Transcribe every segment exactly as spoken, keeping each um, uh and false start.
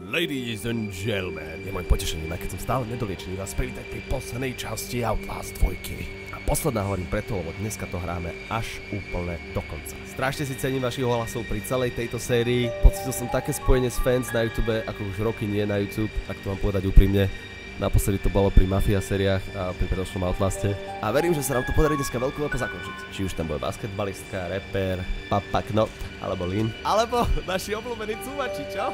Ladies and gentlemen, je môj potešením, aj keď som stále nedoliečený, vás privítať pri poslednej časti Outlast dva. A posledná hovorím preto, lebo dneska to hráme až úplne do konca. Strašne si cením vašich ohlasov pri celej tejto sérii. Pocítil som také spojenie s fans na YouTube, ako už roky nie na YouTube, tak to mám povedať úprimne. Naposledy to bolo pri Mafia sériách a pri predošlom Outlaste. A verím, že sa nám to podarí dneska veľkú lepo zakončiť. Či už tam bude basketbalistka, rapper, Papa Knot, alebo Lin. Alebo naši obľúbení cúvači, čo?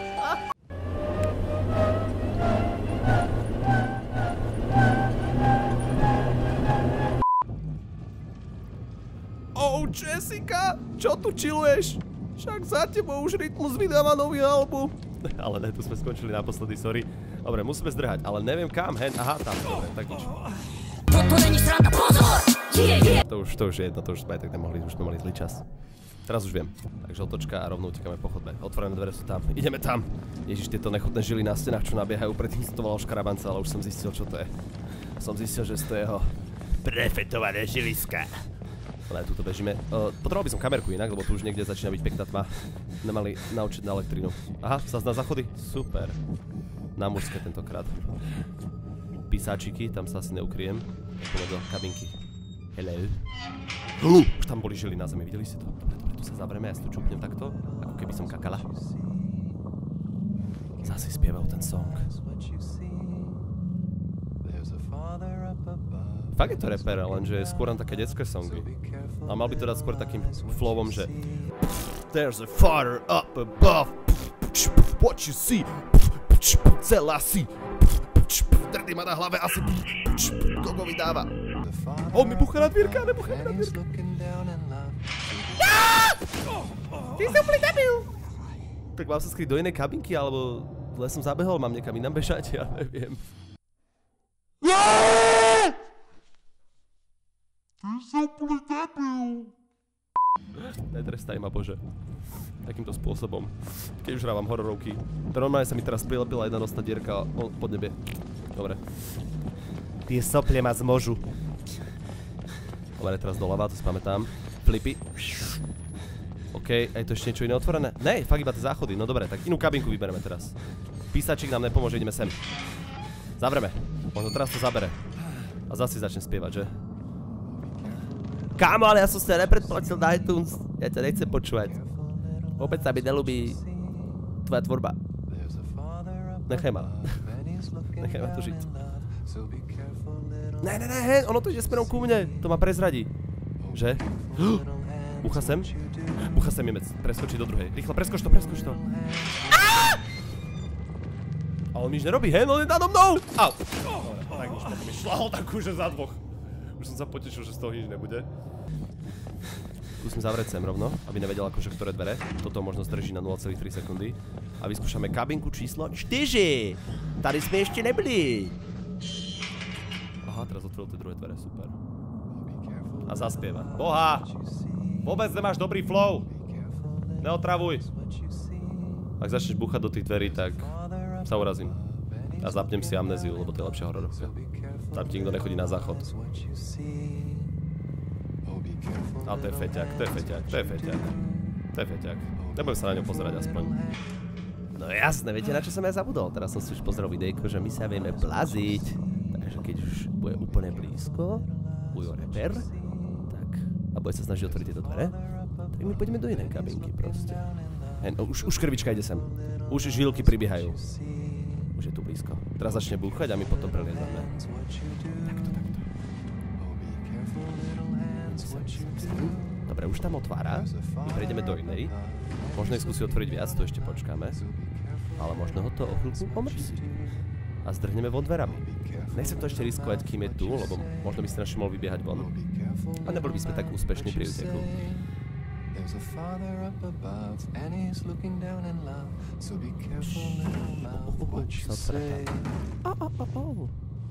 Oh, Jessica, čo tu chilluješ? Však za tebou už Rytmus vydáva nový album. Ale ne, tu sme skončili naposledy, sorry. Dobre, musíme zdrhať, ale neviem kam, hen, aha, tam, dobre, tak nič. Toto není sranda, pozor! To už, to už je jedno, to už sme aj tak nemohli, už sme mali zlý čas. Teraz už viem. Takže otočka a rovno utekáme po chodbe. Otvorené dvere sú tam, ideme tam. Ježiš, tieto nechutné žily na stenách, čo nabiehajú, predtým som to volal škarabanca, ale už som zistil, čo to je. Som zistil, že to je jeho prefetované žiliska. Ale aj tuto bežíme. Uh, potreboval by som kamerku inak, lebo tu už niekde začína byť pekná tma. Nemali naučiť na elektrínu. Aha, sa na záchody? Super. Na mužské tentokrát. Písáčiky, tam sa asi neukryjem. Poďme do kabinky. Hello. Uh, už tam boli žily na zemi, videli ste to? Dobre, dobre, tu sa zavrieme, ja si tu čupnem takto, ako keby som kakala. Zase spieval ten song. Fakt je to rapper, lenže je skôr na také detské songy. A mal by to dať skôr takým flowom, že There's a father up above. What you see? Celá si. Drdy ma na hlave asi. Kogo vydáva? On mi bucha na dvírka, nebucha mi na dvírka. Ty si úplne debil. Tak mám sa skryť do inej kabinky, alebo zle som zabehol, mám niekam inám bežať, ja neviem. Netrestaj ma, Bože. Takýmto spôsobom. Keď už hrávam hororovky. Normálne sa mi teraz prilepila jedna nosná dierka pod nebe. Dobre. Tie sople ma zmožu. Dobre, teraz doľava, to si pamätám. Flipy. OK, aj to ešte niečo iné otvorené? Ne, fakt iba tie záchody. No dobre, tak inú kabinku vybereme teraz. Písačík nám nepomôže, ideme sem. Zavreme. Možno teraz to zabere. A zase začne spievať, že? Kámo, ale ja som sa nepredplatil na iTunes. Ja ťa nechcem počúvať. Opäť sa mi nelúbi tvoja tvorba. Nechaj ma. Nechaj ma tu žiť. Ne, ne, ne, hej, ono to ide smerom ku mne. To ma prezradí. Že? Bucha sem? Bucha sem, Nemec. Preskočí do druhej. Rýchlo, preskoč to, preskoč to. A on mi nič nerobí, hej, on je nado mnou! Au! Tak nič, potom mi šlahol takú, že za dvoch. Už som sa potešil, že z toho nič nebude. Skúsim zavrieť sem rovno, aby nevedel akože ktoré dvere. Toto možno zdrží na nula celá tri sekundy. A vyskúšame kabinku číslo štyri. Tady sme ešte nebyli. Aha, teraz otvoril tie druhé dvere, super. A zaspieva. Boha! Vôbec nemáš dobrý flow. Neotravuj. Ak začneš búchať do tých dverí, tak sa urazím. A zapnem si amnéziu, lebo to je lepšia hororovka. Tam ti nikto nechodí na záchod. A to je feťák, to je feťák, to je feťák. To je feťák. Nebudem sa na ňo pozerať aspoň. No jasné, viete na čo som ja zabudol? Teraz som si už pozrel videjko, že my sa vieme plaziť. Takže keď už bude úplne blízko, bude rapper, tak a bude sa snažiť otvoriť tieto dvere, tak my pôjdeme do inej kabinky proste. Hen, už, už krvička ide sem. Už žilky pribiehajú. Už je tu blízko. Teraz začne búchať a my potom preliezame. Takto, takto. Dobre, už tam otvára. My prejdeme do inej. Možno jej skúsi otvoriť viac, to ešte počkáme. Ale možno ho to o chvíľku omrzí. A zdrhneme von dverami. Nechcem to ešte riskovať, kým je tu, lebo možno by si naši mohol vybiehať von. A neboli by sme tak úspešní pri úteku. There's a father up above and he's looking down in love. So be careful, little love, what you say. Oh, oh, oh, oh.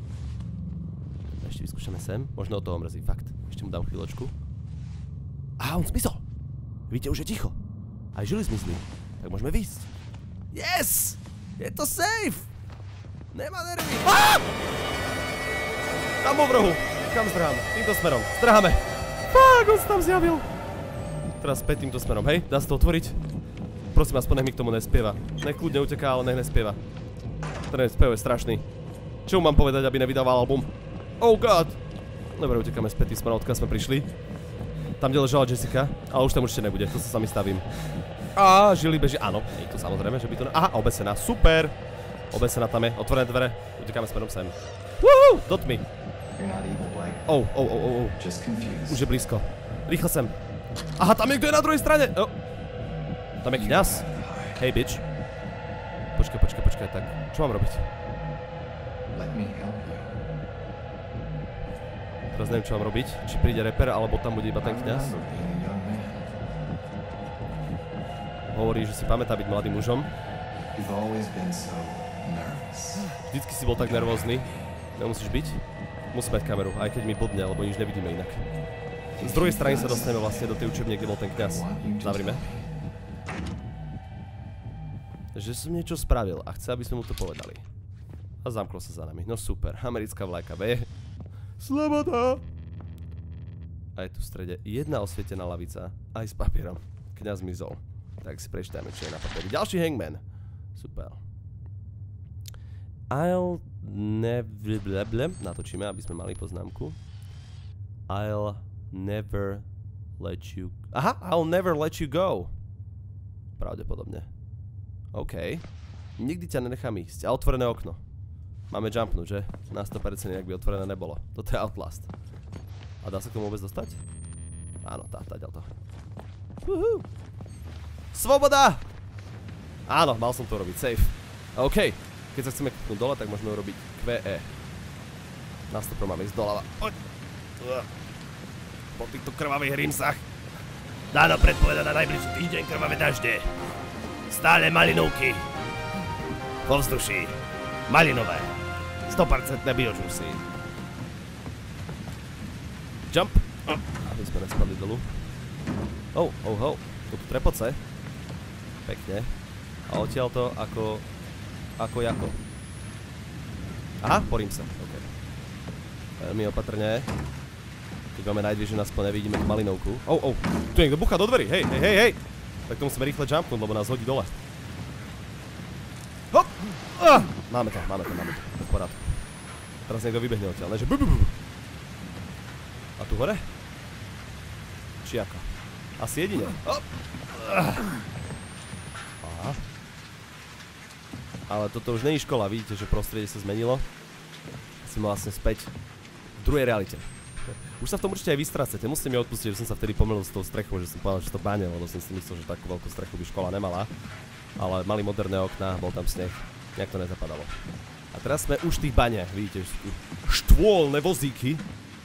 Ešte vyskúšame sem. Možno od toho mrzí, fakt. Ešte mu dám chvíľočku. Á, on zmizol. Vidíte, už je ticho. Aj žily zmizli. Tak môžeme výjsť. Yes! Je to safe! Nemá nervy. Á! Tam vo vrohu. Kam zdrháme? Týmto smerom. Zdrháme. Fák, on sa tam zjavil. Teraz späť týmto smerom, hej? Dá sa to otvoriť? Prosím, aspoň nech mi k tomu nespieva. Nech kľudne uteká, ale nech nespieva. Ten spev je strašný. Čo mu mám povedať, aby nevydával album? Oh god! Dobre, utekáme späť tým smerom, odkiaľ sme prišli. Tam, kde ležala Jessica, ale už tam určite nebude, to sa sami stavím. Á, žili beží, áno, nie to samozrejme, že by to... Aha, obesená, super! Obesená tam je, otvorené dvere, utekáme smerom sem. Woohoo, dot me. Oh, oh, oh, oh, oh. Už je blízko. Rýchlo sem. Aha, tam je kto je na druhej strane! Oh. Tam je kňaz. Hej, bitch. Počkaj, počkaj, počkaj, tak. Čo mám robiť? Teraz neviem, čo mám robiť. Či príde reper, alebo tam bude iba ten kňaz. Hovorí, že si pamätá byť mladým mužom. Vždycky si bol tak nervózny. Nemusíš byť. Musím mať kameru, aj keď mi blbne, lebo nič nevidíme inak. Z druhej strany sa dostaneme vlastne do tej učebne, kde bol ten kňaz. Zavrime. Že som niečo spravil a chce, aby sme mu to povedali. A zamklo sa za nami. No super, americká vlajka B. Sloboda! A je tu v strede jedna osvietená lavica, aj s papierom. Kňaz mizol. Tak si prečítajme, čo je na papieri. Ďalší hangman. Super. I'll never... Natočíme, aby sme mali poznámku. I'll never let you... Aha, I'll never let you go. Pravdepodobne. OK. Nikdy ťa nenechám ísť. A otvorené okno. Máme jumpnúť, že? Na sto percent inak by otvorené nebolo. Toto je Outlast. A dá sa k tomu vôbec dostať? Áno, tá, tá, ďalto. Woohoo! Svoboda! Áno, mal som to robiť, safe. OK. Keď sa chceme kúpnúť dole, tak môžeme urobiť Q E. Na sto pro máme ísť doľava. Poď! Po týchto krvavých rimsách. Dáno predpoveda na najbližší týždeň krvavé dažde. Stále malinovky. Vo vzduší. Malinové. sto percent biojuicy. Jump. Aby sme nespadli dolu. Oh, oh, oh. Tu trepoce. Pekne. A odtiaľ to ako... Ako jako. Aha, porím sa. OK. Veľmi opatrne. Keď máme najdvie, že nás po nevidíme tú malinovku. Oh, oh. Tu niekto buchá do dverí. Hej, hej, hej, hej. Tak to musíme rýchle jumpnúť, lebo nás hodí dole. Hop! Ah! Máme to, máme to, máme to. V porádku. Teraz niekto vybehne odtiaľ, ne? Že bu, bu, bu. A tu hore? Či ako? Asi jedine. Hop! Aha. Ale toto už není škola, vidíte, že prostredie sa zmenilo. Sme vlastne späť v druhej realite. Už sa v tom určite aj vystracete, musíte mi odpustiť, že som sa vtedy pomýlil s tou strechou, že som povedal, že to báne, lebo som si myslel, že takú veľkú strechu by škola nemala. Ale mali moderné okná, bol tam sneh, nejak to nezapadalo. A teraz sme už v tých baniach, vidíte, že sú tu štôlne vozíky.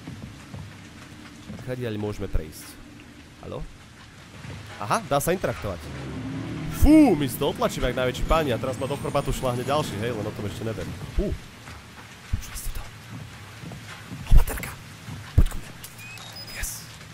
A kadiaľ môžeme prejsť. Haló? Aha, dá sa interaktovať. Fú, my si to otlačíme jak najväčší páni a teraz ma do chrbatu šláhne ďalší, hej, len o tom ešte neviem. Fú. Počuli ste to? Opaterka. Poď ku mne. Yes.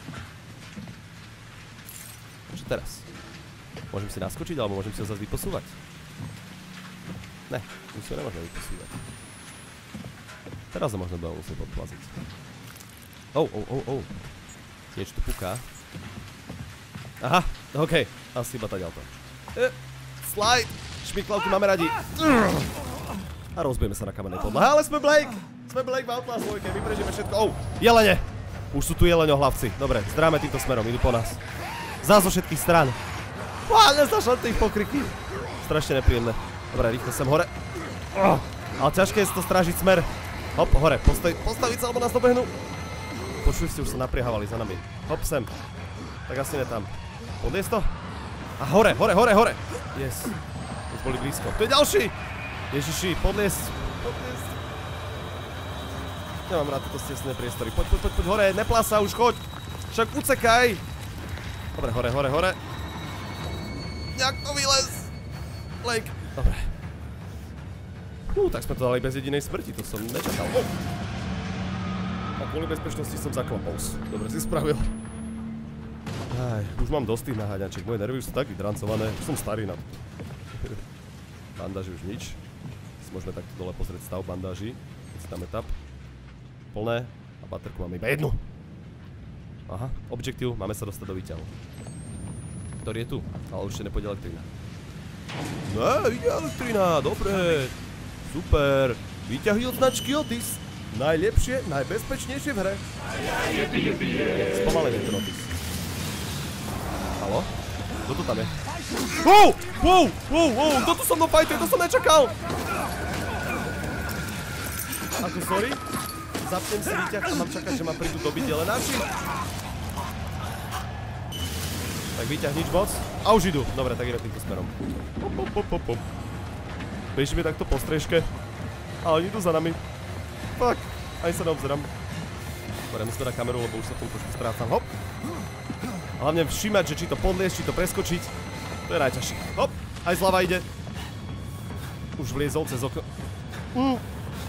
Čo teraz? Môžem si naskočiť, alebo môžem si ho zase vyposúvať? Ne, už si ho nemôžeme vyposúvať. Teraz ho možno budem musieť podplaziť. Oh, oh, oh, oh. Niečo tu puká. Aha, okej, asi iba tak ďalto. E, slide! Šmiklavky máme radi. A rozbijeme sa na kamennej podlahe. Ale sme Blake! Sme Blake v Outlast dvojke, my prežijeme všetko. Oh, jelene! Už sú tu jeleňohlavci. Dobre, zdráme týmto smerom, idú po nás. Zás zo všetkých strán. Á, neznašam tých pokryky. Strašne nepríjemné. Dobre, rýchlo sem hore. Oh, ale ťažké je to strážiť smer. Hop, hore, postoj, postaviť sa, alebo nás dobehnú. Počuli ste, už sa napriehávali za nami. Hop, sem. Tak asi ne tam. Podliesť to? A hore, hore, hore, hore! Yes. Už boli blízko. To je ďalší! Ježiši, podliesť. Podliesť. Nemám rád toto stesné priestory. Poď, poď, poď, poď hore, neplasa, už choď! Však ucekaj! Dobre, hore, hore, hore. Nejak to vylez! Blake. Dobre. Ú, tak sme to dali bez jedinej smrti, to som nečakal. Oh. A kvôli bezpečnosti som zaklopol. Dobre si spravil. Aj, už mám dosť tých naháňačiek, moje nervy už sú tak vydrancované, už som starý na to. Bandáži už nič. Si môžeme takto dole pozrieť stav bandáži. Keď si dáme tap. Plné. A baterku máme iba jednu. Aha, objektív, máme sa dostať do výťahu. Ktorý je tu, ale určite nepôjde elektrina. No, ide elektrina, dobre. Super. Výťahy od značky Otis. Najlepšie, najbezpečnejšie v hre. Spomalený ten Otis. Haló? Kto tu tam je? Wow! Wow! Wow! Wow! Kto tu so mnou fajtuje? To som nečakal! Ako, sorry? Zapnem si výťah a mám čakať, že ma prídu dobiť jelenáči? Tak výťah nič moc. A už idú. Dobre, tak ideme týmto smerom. Hop, hop, hop, hop, hop. Bežíme takto po strežke. Ale oni idú za nami. Fuck. Ani sa neobzerám. Dobre, musíme dať kameru, lebo už sa tu trošku strácam. Hop. A hlavne všímať, že či to podliesť, či to preskočiť. To je najťažšie. Hop. Aj zľava ide. Už vliezol cez okno. Mm.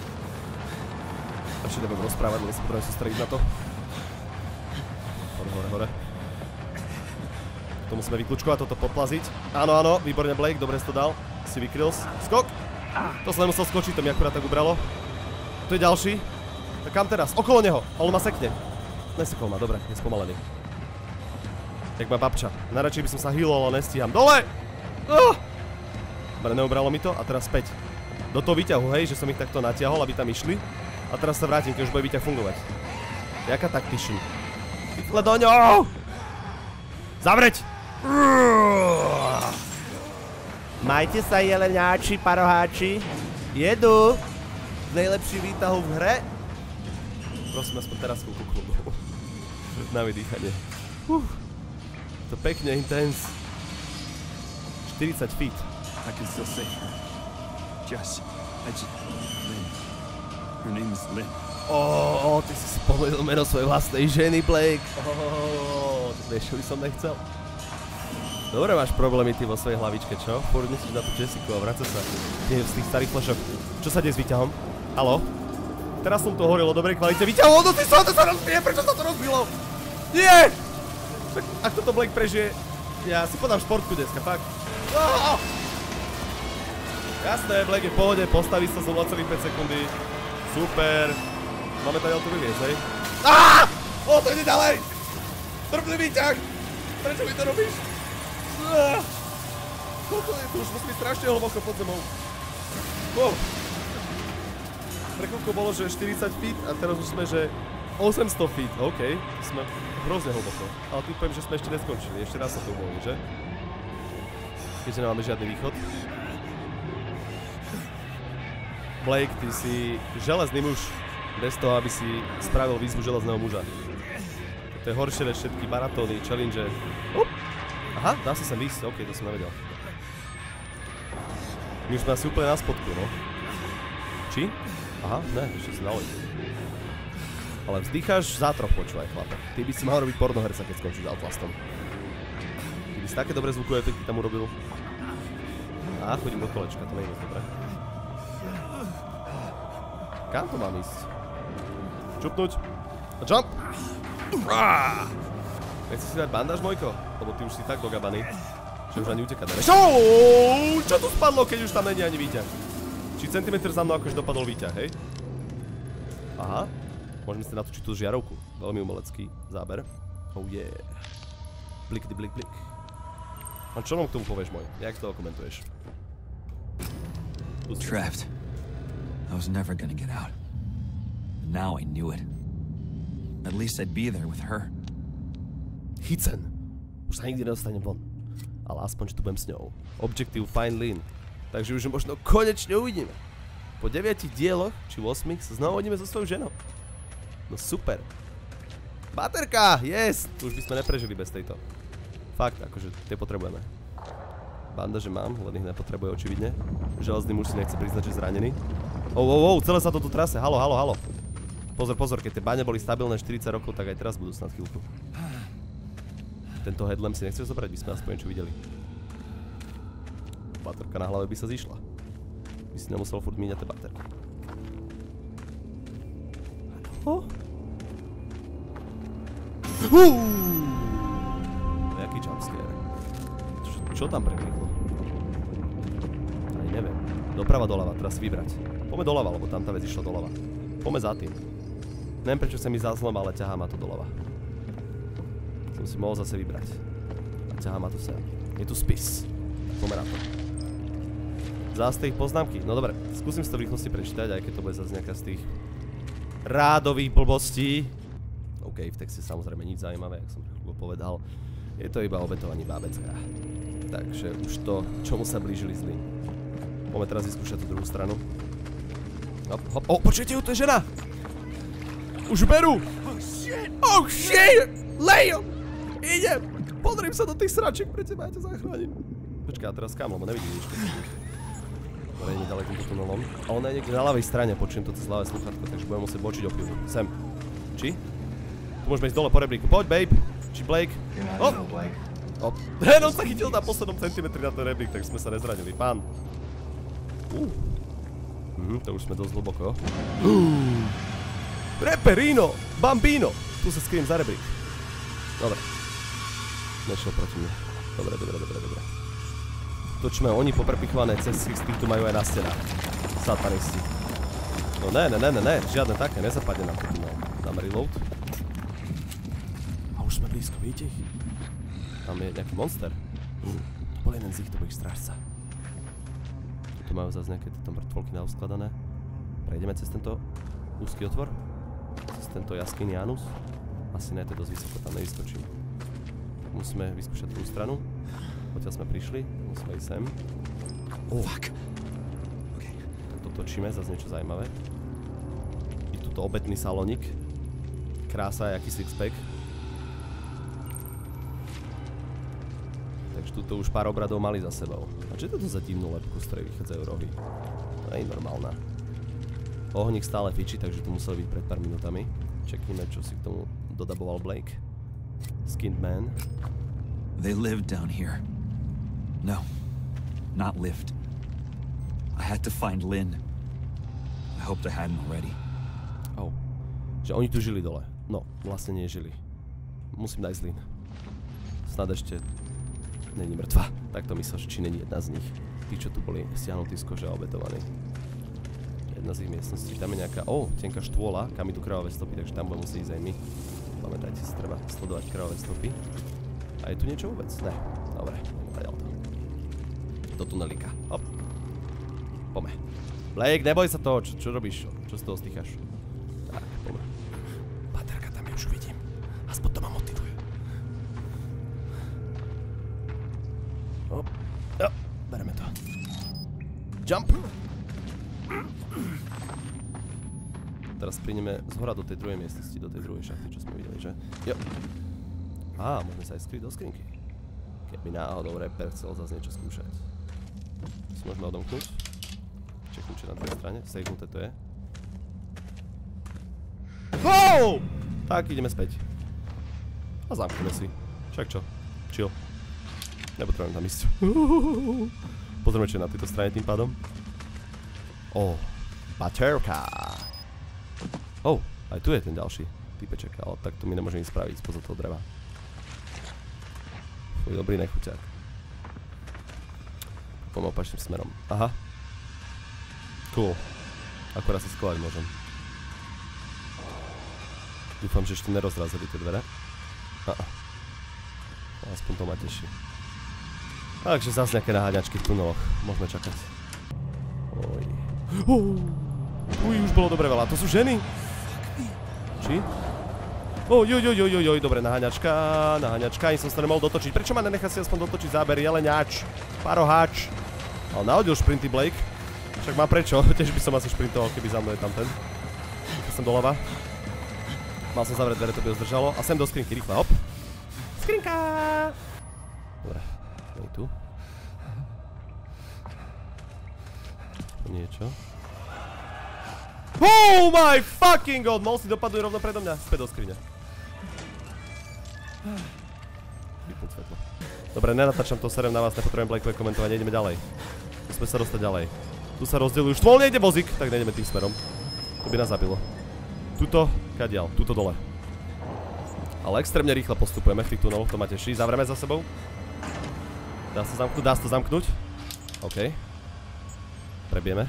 Ešte nebudem rozprávať, lebo sa potrebujem sústrediť na to. Hore, hore, hore. To musíme vyklúčkovať, toto podplaziť. Áno, áno, výborne Blake, dobre si to dal. Si vykryl. Skok! To som nemusel skočiť, to mi akurát tak ubralo. To je ďalší. Tak kam teraz? Okolo neho. On ma sekne. Nesekol ma, dobre, je spomalený. Jak ma babča. Najradšej by som sa healol, ale nestíham. Dole! Dobre, neubralo mi to a teraz späť. Do toho výťahu, hej, že som ich takto natiahol, aby tam išli. A teraz sa vrátim, keď už bude výťah fungovať. Jaká tactician? Rýchle do ňou! Zavrieť! Majte sa, jeleňáči, paroháči. Jedu. Najlepší výtahu v hre. Prosím, aspoň teraz chvíľku kľudu. Na vydýchanie. Uh, to pekne intense. štyridsať feet. I can still say her. Just, I just, Lynn. Her name is Lynn. Ó, ty si spomenul meno svojej vlastnej ženy, Blake. Ó, vieš, čo by som nechcel? Dobre máš problémy ty vo svojej hlavičke, čo? Furt myslíš na tú Jessiku a vráca sa. Nie, z tých starých flašok. Čo sa deje s výťahom? Haló? Teraz som to horil o dobrej kvalite. Výťah, ono ty sa, to sa rozbije, prečo sa to rozbilo? Nie! Tak, ak toto Blake prežije, ja si podám športku dneska, fakt. Oh! Jasné, Blake je v pohode, postaví sa znovu celých päť sekundy. Super. Máme tady to vyviesť, hej? Aaaa! O, to ide ďalej! Trpný výťah! Prečo mi to robíš? Aaaa! Koľko je tu? Už musí byť strašne hlboko pod zemou. Wow. Pre koľko bolo, že štyridsať feet a teraz už sme, že osemsto feet. OK, sme hrozne hlboko. Ale ty poviem, že sme ešte neskončili. Ešte raz sa to uvoľní, že? Keďže nemáme žiadny východ. Blake, ty si železný muž. Bez toho, aby si spravil výzvu železného muža. To je horšie než všetky maratóny, challenge. Up. Aha, dá sa sem výsť, ok, to som nevedel. My už sme asi úplne na spodku, no. Či? Aha, ne, ešte si naloď. Ale vzdycháš zátroch, počúvaj, chlape. Ty by si mal robiť pornoherca, keď skončíš Outlastom. Ty by si také dobré zvukové efekty tam urobil. Á, chodím do kolečka, to nie je dobré. Kam to mám ísť? Čupnúť. A jump! Nechci si dať bandáž, Mojko? Lebo ty už si tak dogabaný, že už ani utekať nevieš. Čo tu spadlo, keď už tam není ani výťah? Či centimetr za mnou akož dopadol výťah, hej? Aha. Môžeme si natočiť tú žiarovku. Veľmi umelecký záber. Oh yeah. Blik, blik, blik. A čo nám k tomu povieš, môj? Jak to komentuješ? Trapped. I was never gonna get out. Now I knew it. At least I'd be there with her. Chycen. Už sa nikdy nedostanem von. Ale aspoň, že tu budem s ňou. Objective Find Lynn. Takže už možno konečne uvidíme. Po deviatich dieloch, či ôsmich, sa znovu uvidíme so svojou ženou. No super. Baterka, yes! Už by sme neprežili bez tejto. Fakt, akože tie potrebujeme. Bandaže mám, len ich nepotrebuje očividne. Železný muž si nechce priznať, že zranený. Oh, oh, oh, celé sa to tu trase. Halo, halo, halo. Pozor, pozor, keď tie báne boli stabilné štyridsať rokov, tak aj teraz budú snad chvíľku. Tento headlamp si nechceš zobrať, by sme aspoň niečo videli. Baterka na hlave by sa zišla. By si nemusel furt míňať tie baterky. Oh. Jaký jumpscare. Čo, čo tam prekliklo? Ani neviem. Doprava, doľava, teraz si vybrať. Poďme doľava, lebo tam tá vec išla doľava. Poďme za tým. Neviem, prečo sa mi zazlom, ale ťahá ma to doľava. Som si mohol zase vybrať. A ťahá ma to sem. Je tu spis. Poďme na to. Zás ich poznámky. No dobre, skúsim si to v rýchlosti prečítať, aj keď to bude zase nejaká z tých rádových blbostí. OK, v texte samozrejme nič zaujímavé, jak som chvíľu povedal. Je to iba obetovanie bábecká. Takže už to, čomu sa blížili zlí. Poďme teraz vyskúšať tú druhú stranu. Hop, hop, oh, počujete ju, to je žena! Už berú! Oh shit! Oh shit! Lejo! Idem! Podriem sa do tých sračiek, pre teba, ja ťa zachránim. Počkaj, a teraz kam, lebo nevidím nič. Dobre, ide ďalej týmto tunelom. A ona je niekde na ľavej strane, počujem to cez ľavé sluchátko, takže budem musieť bočiť o chvíľu. Sem. Či? Tu môžeme ísť dole po rebríku. Poď, babe! Či Blake? Oh! Oh. Hen, on sa chytil na poslednom centimetri na ten rebrík, takže sme sa nezranili. Pán. Uh. Mhm, to už sme dosť hlboko. Uh. Reperino! Bambino! Tu sa skrým za rebrík. Dobre. Nešiel proti mne. Dobre, dobre, dobre, dobre. Točme, oni poprepichované cesty z týchto majú aj na stenách. Satanisti. No ne, ne, ne, ne, ne, žiadne také, nezapadne nám to tunel. Dáme reload. A už sme blízko, vidíte ich? Tam je nejaký monster. Hm. To bol jeden z ich, to bol ich strážca. Tu majú zase nejaké tieto mŕtvolky nauskladané. Prejdeme cez tento úzky otvor. Cez tento jaskyný anus. Asi ne, to je dosť vysoko, tam nevyskočím. Musíme vyskúšať tú stranu. Poďaľ sme prišli, musíme ísť sem. Oh. Fuck. Okay. To točíme, zase niečo zaujímavé. Je tuto obetný salónik. Krása, jaký sixpack. Takže tuto už pár obradov mali za sebou. A čo je toto za divnú lepku, z ktorej vychádzajú rohy? To je normálna. Ohník stále fičí, takže to muselo byť pred pár minútami. Čeknime, čo si k tomu dodaboval Blake. Skinned man. They lived down here. No, not lived. I had to find Lynn. I hoped I hadn't already. Oh, že oni tu žili dole. No, vlastne nežili. Musím nájsť Lynn. Snad ešte není mŕtva. Tak to myslel, či není jedna z nich. Tí, čo tu boli stiahnutí z kože a obetovaní. Jedna z ich miestností. Tam je nejaká, oh, tenká štôla, kam idú krvavé stopy, takže tam budeme musieť ísť aj my. Pamätajte si, treba sledovať krvavé stopy. A je tu niečo vôbec? Ne. Dobre, poďal to. Do tunelíka. Hop. Pome. Blake, neboj sa toho, čo, čo robíš? Čo z toho stýcháš? Tak, pome. Baterka tam je, už vidím. Aspoň to ma motivuje. Hop. Jo, bereme to. Jump. Teraz prídeme zhora do tej druhej miestnosti, do tej druhej šachty, čo sme videli, že? Jo. Á, môžeme sa aj skryť do skrinky. Keby náhodou reper chcel zase niečo skúšať. Si môžeme odomknúť. Čeknúť, čo na druhej strane. Sejknuté to je. Wow! Tak, ideme späť. A zamkneme si. Však čo? Chill. Nepotrebujem tam ísť. Pozrieme, čo je na tejto strane tým pádom. Ó, baterka. Oh, aj tu je ten ďalší typeček, ale tak to mi nemôžem ísť spraviť spoza toho dreva. Fuj, dobrý nechuťák. Poďme opačným smerom. Aha. Cool. Akorát sa skovať môžem. Dúfam, že ešte nerozrazili tie dvere. Aha. Aspoň to ma teší. Takže zase nejaké naháňačky v tuneloch. Môžeme čakať. Oj. Uj, už bolo dobre veľa. To sú ženy? Či? Oj, oj, oj, oj, oj, dobre, naháňačka, naháňačka, ani som sa nemohol dotočiť. Prečo ma nenechá si aspoň dotočiť záber, jeleňač, paroháč? Ale nahodil šprinty Blake. Však má prečo, tiež by som asi šprintoval, keby za mnou je tam ten. Keď som doľava. Mal som zavrieť dvere, to by ho zdržalo. A sem do skrinky, rýchle, hop. Skrinka! Dobre, nie tu. Niečo. Oh my fucking god! Mohol si dopadnúť rovno predo mňa. Späť do skrine. Vypnúť svetlo. Dobre, nenatáčam to, serem na vás, nepotrebujem Blakeové komentovanie, ideme ďalej. Musíme sa dostať ďalej. Tu sa rozdielujú, štôl nejde vozík, tak nejdeme tým smerom. To by nás zabilo. Tuto, kadiaľ, tuto dole. Ale extrémne rýchle postupujeme v tých tuneloch, to ma teší. Zavrieme za sebou. Dá sa zamknúť, dá sa to zamknúť. OK. Prebieme.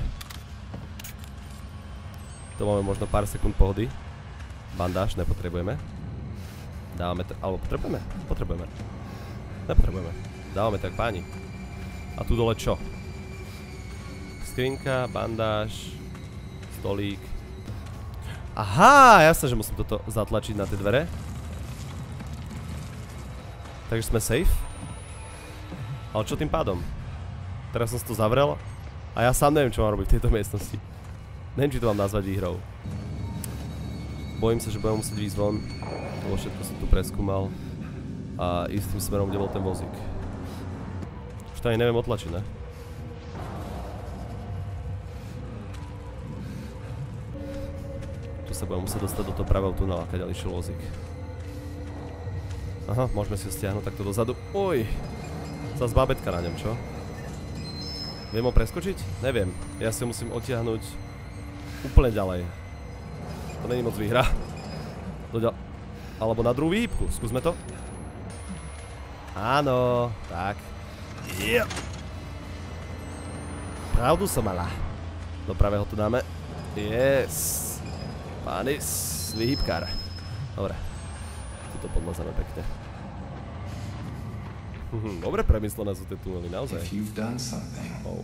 To máme možno pár sekúnd pohody. Bandáž nepotrebujeme. Dávame to, alebo potrebujeme? Potrebujeme. Nepotrebujeme. Dávame tak páni. A tu dole čo? skrinka, bandáž, stolík. Aha, jasné, že musím toto zatlačiť na tie dvere. Takže sme safe. Ale čo tým pádom? Teraz som si to zavrel a ja sám neviem, čo mám robiť v tejto miestnosti. Neviem, či to mám nazvať výhrou. Bojím sa, že budem musieť výjsť von, lebo všetko som tu preskúmal a ísť tým smerom, kde bol ten vozík. Už to ani neviem otlačiť, ne? Tu sa budem musieť dostať do toho pravého tunela, keď išiel vozík. Aha, môžeme si ho stiahnuť takto dozadu. Oj! Zas bábetka na ňom, čo? Viem ho preskočiť? Neviem. Ja si ho musím odtiahnuť úplne ďalej. To není moc výhra. Alebo na druhú výhybku. Skúsme to. Áno, tak. Yeah. Pravdu som mala. Do pravého tu dáme. Yes. Pánis, výhybkár. Dobre. Tuto podlazame pekne. Dobre premyslené sú tie tunely, naozaj. Oh.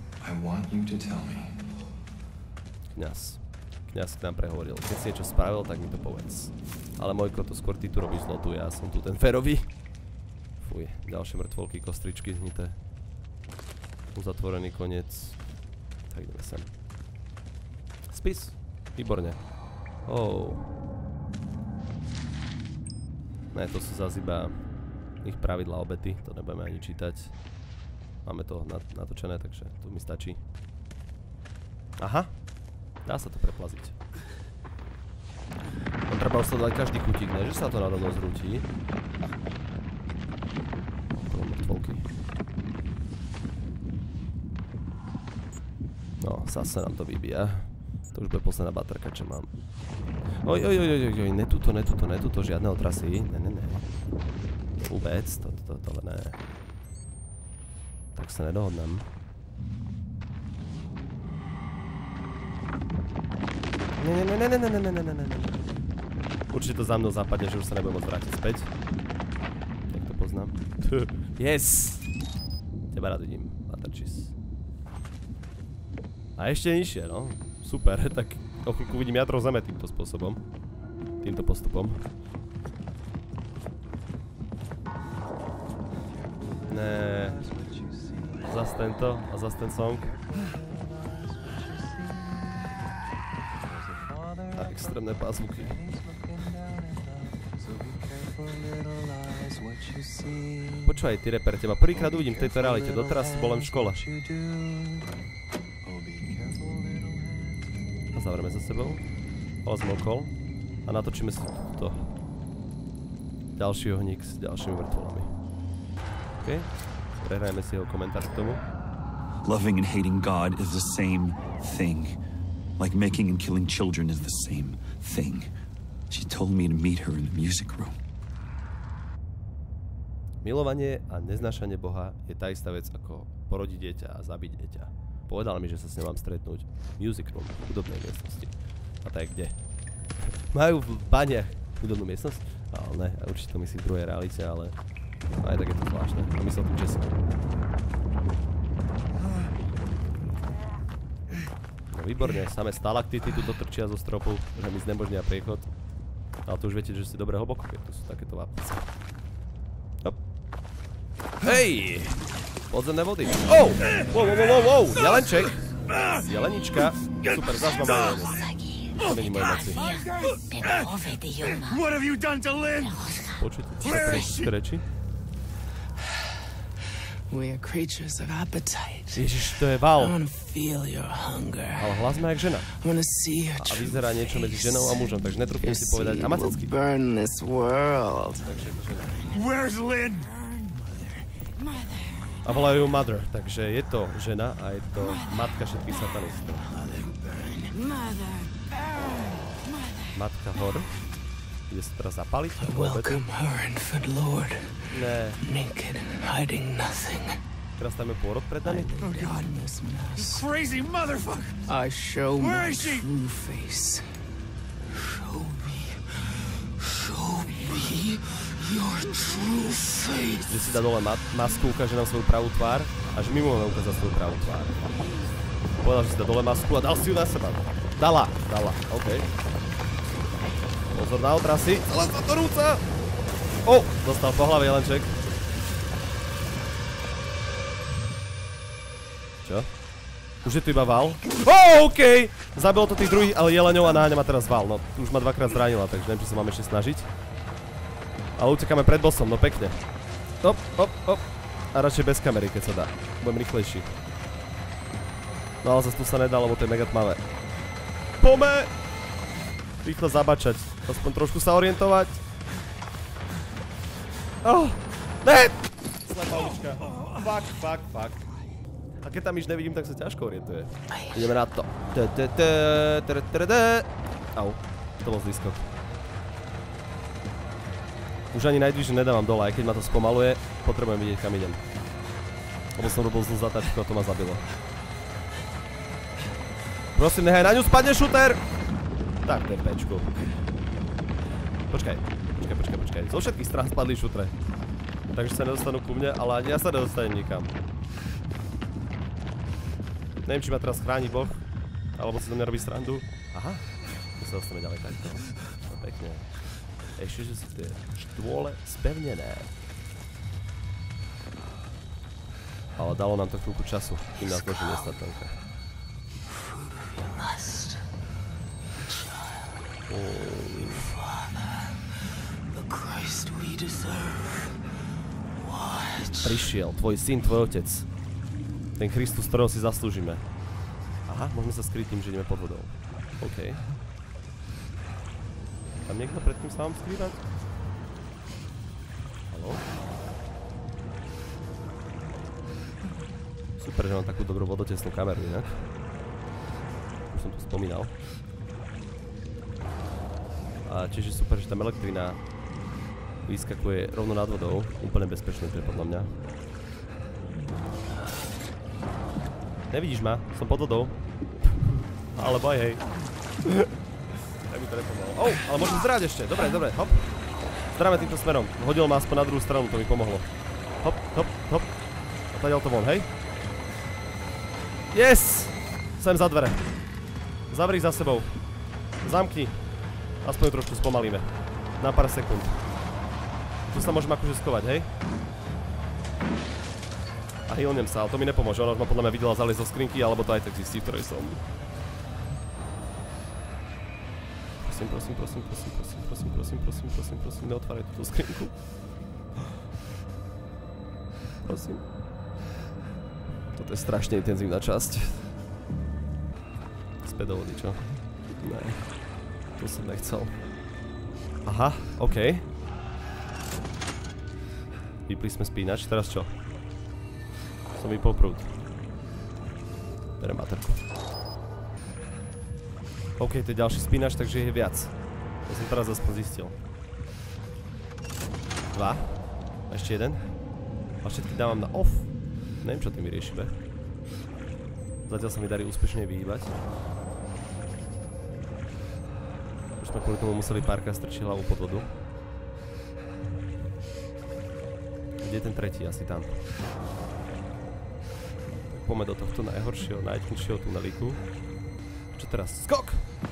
Kňaz. Kňaz k nám prehovoril. Keď si niečo spravil, tak mi to povedz. Ale Mojko, to skôr ty tu robíš zlotu, ja som tu ten férový. Fuj, ďalšie mŕtvolky, kostričky znité. Uzatvorený koniec. Tak ideme sem. Spis. Výborne. Oh. Ne, to sú zase iba ich pravidlá obety, to nebudeme ani čítať. Máme to natočené, takže to mi stačí. Aha, dá sa to preplaziť. On treba už sledovať každý kutík, ne? Že sa to narovno zrúti. To mám mŕtvolky. No, zase nám to vybíja. To už bude posledná baterka, čo mám. Oj, oj, oj, oj, oj, ne tuto, ne tuto, ne tuto, žiadne otrasy. Ne, ne, ne. Vôbec, to, to, to, to, ne. Tak sa nedohodnem. Ne, ne, ne, ne, ne, ne, ne, ne, ne, ne, ne. Určite to za mnou zapadne, že už sa nebudem môcť vrátiť späť. Tak to poznám. Yes! Teba rád vidím, Matrčis. A ešte nižšie, no. Super, tak o chvíľku vidím jadro zeme týmto spôsobom. Týmto postupom. Ne. Zas tento a zas ten song. A extrémne pázvuky. Počúvaj, ty reper, teba prvýkrát uvidím v tejto realite. Doteraz si bol len v škole. A zavrieme za sebou. Ozme okol. A natočíme si to. Ďalší ohník s ďalšími mŕtvolami. OK? Prehrajeme si jeho komentár k tomu. Loving and hating God is the same thing. Like making and killing children is the same thing. She told me to meet her in the music room. Milovanie a neznášanie Boha je tá istá vec ako porodiť dieťa a zabiť dieťa. Povedal mi, že sa s ním mám stretnúť v music room, v hudobnej miestnosti. A tak kde? Majú v baniach hudobnú miestnosť? Ale ne, určite to myslí v druhej realite, ale aj tak je to zvláštne. A myslel tu Jessica. No výborne, samé stalaktity tu dotrčia zo stropu, že mi znemožnia priechod. Ale to už viete, že si dobre hlboko, keď tu sú takéto vápnice. Hop. Hej! Podzemné vody. Oh! Wow, wow, wow, wow! Jelenček! Jelenička. Super, zás mám aj jeden. To není moje moci. What have you done to Lynn? Počujte, čo sa pre reči? We are creatures of appetite. Ježiš, to je Val. I wanna feel your hunger. Ale hlas má jak žena. I wanna see your A vyzerá niečo medzi ženou a mužom, takže netrúfim si povedať a macecky. Burn this world. Where's Lynn? A volajú ju Mother, takže je to žena a je to matka všetkých satanistov. Matka Hor. Ide sa teraz zapaliť? Welcome her infant lord. Ne. Naked, hiding nothing. Teraz tam je pôrod pred nami? Crazy motherfucker! I show Where my is she? true face. Show me. Show me your true face. Že si dá dole masku, ukáže nám svoju pravú tvár a že my môžeme ukázať svoju pravú tvár. Povedal, že si dá dole masku a dal si ju na seba. Dala, dala, okej. Pozor na otrasy, celá sa to rúca! O, dostal po hlave jelenček. Čo? Už je tu iba val? Ó, okej! Zabilo to tých druhých, ale jeleňov a náňa má teraz val. No, už ma dvakrát zranila, takže neviem, či sa mám ešte snažiť. Ale utekáme pred bossom, no pekne. Hop, hop, hop. A radšej bez kamery, keď sa dá. Budem rýchlejší. No ale zase tu sa nedá, lebo to je mega tmavé. Pome! Rýchlo zabačať. Aspoň trošku sa orientovať. Oh! Ne! Slepá ulička. Fuck, fuck, fuck. A keď tam nič nevidím, tak sa ťažko orientuje. Ideme na to. Au. To bol zlý skok. Už ani najdvíže nedávam dole, aj keď ma to spomaluje, potrebujem vidieť, kam idem. Lebo som robil zlú zatačku a to ma zabilo. Prosím, nechaj na ňu spadne šuter! Tak, to je pečku. Počkaj, počkaj, počkaj, počkaj. Zo všetkých strán spadli šutre. Takže sa nedostanú ku mne, ale ani ja sa nedostanem nikam. Neviem, či ma teraz chráni Boh, alebo si to mňa robí srandu. Aha, tu sa dostaneme ďalej takto. No pekne. Ešte, že sú tie štôle spevnené. Ale dalo nám to chvíľku času, kým nás môže nestať tanka. Prišiel, tvoj syn, tvoj otec. Ten Kristus, ktorého si zaslúžime. Aha, môžeme sa skryť tým, že ideme pod vodou. OK. Tam niekto pred tým sa mám skrývať? Haló? Super, že mám takú dobrú vodotesnú kameru inak. Už som tu spomínal. A tiež je super, že tam elektrina vyskakuje rovno nad vodou. Úplne bezpečné to je podľa mňa. Nevidíš ma? Som pod vodou. Ale boj, hej. Tak mi to nepomohlo. Oh, ale môžem zráť ešte. Dobre, dobre, hop. Zráme týmto smerom. Hodil ma aspoň na druhú stranu, to mi pomohlo. Hop, hop, hop. A tadiaľ to von, hej. Yes! Sem za dvere. Zavri za sebou. Zamkni. Aspoň ju trošku spomalíme. Na pár sekúnd. Tu sa môžem akože skovať, hej? A healnem sa, ale to mi nepomôže. Ona už ma podľa mňa videla zaliesť zo skrinky, alebo to aj tak zistí, v ktorej som. Prosím, prosím, prosím, prosím, prosím, prosím, prosím, prosím, prosím, prosím, neotváraj túto skrinku. Prosím. Toto je strašne intenzívna časť. Späť do vody, čo? Ne. Tu som nechcel. Aha, okej. Vypli sme spínač, teraz čo? Som vypol prúd. Berem materku. OK, to je ďalší spínač, takže je viac. To som teraz aspoň zistil. Dva. Ešte jeden. A všetky dávam na off. Neviem, čo tým vyriešime. Zatiaľ sa mi darí úspešne vyhýbať. Už sme kvôli tomu museli párkrát strčiť hlavu pod vodu. Kde je ten tretí? Asi tam. Tak poďme do tohto najhoršieho, najťažšieho tunelíku. Čo teraz? Skok!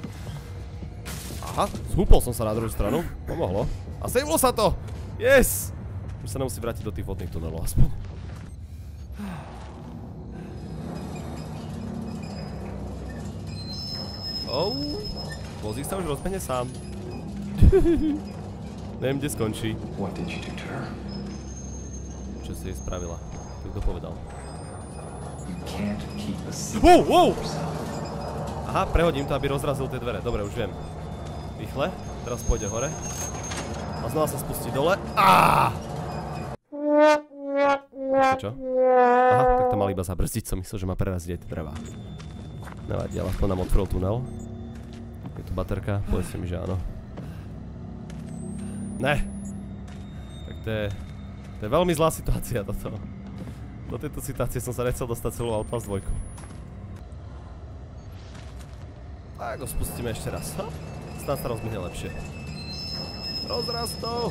Aha, zhúpol som sa na druhú stranu. Pomohlo. A sejvlo sa to! Yes! Už sa nemusí vrátiť do tých vodných tunelov aspoň. Oh, vozík sa už rozbehne sám. Neviem, kde skončí. Čo si jej spravila? To kto povedal? Wow, wow! Aha, prehodím to, aby rozrazil tie dvere. Dobre, už viem. Rýchle. Teraz pôjde hore. A znova sa spustí dole. Aaaa! Čo? Aha, tak to mal iba zabrzdiť. Som myslel, že má preraziť aj tie drevá. Nevadí, ale aspoň nám otvoril tunel. Je tu baterka? Povedzte mi, že áno. Ne! Tak to je... To je veľmi zlá situácia toto. Do tejto situácie som sa nechcel dostať celú Outlast dvojku. Tak ho spustíme ešte raz. Ha? Snad sa rozbehne lepšie. Rozraz to!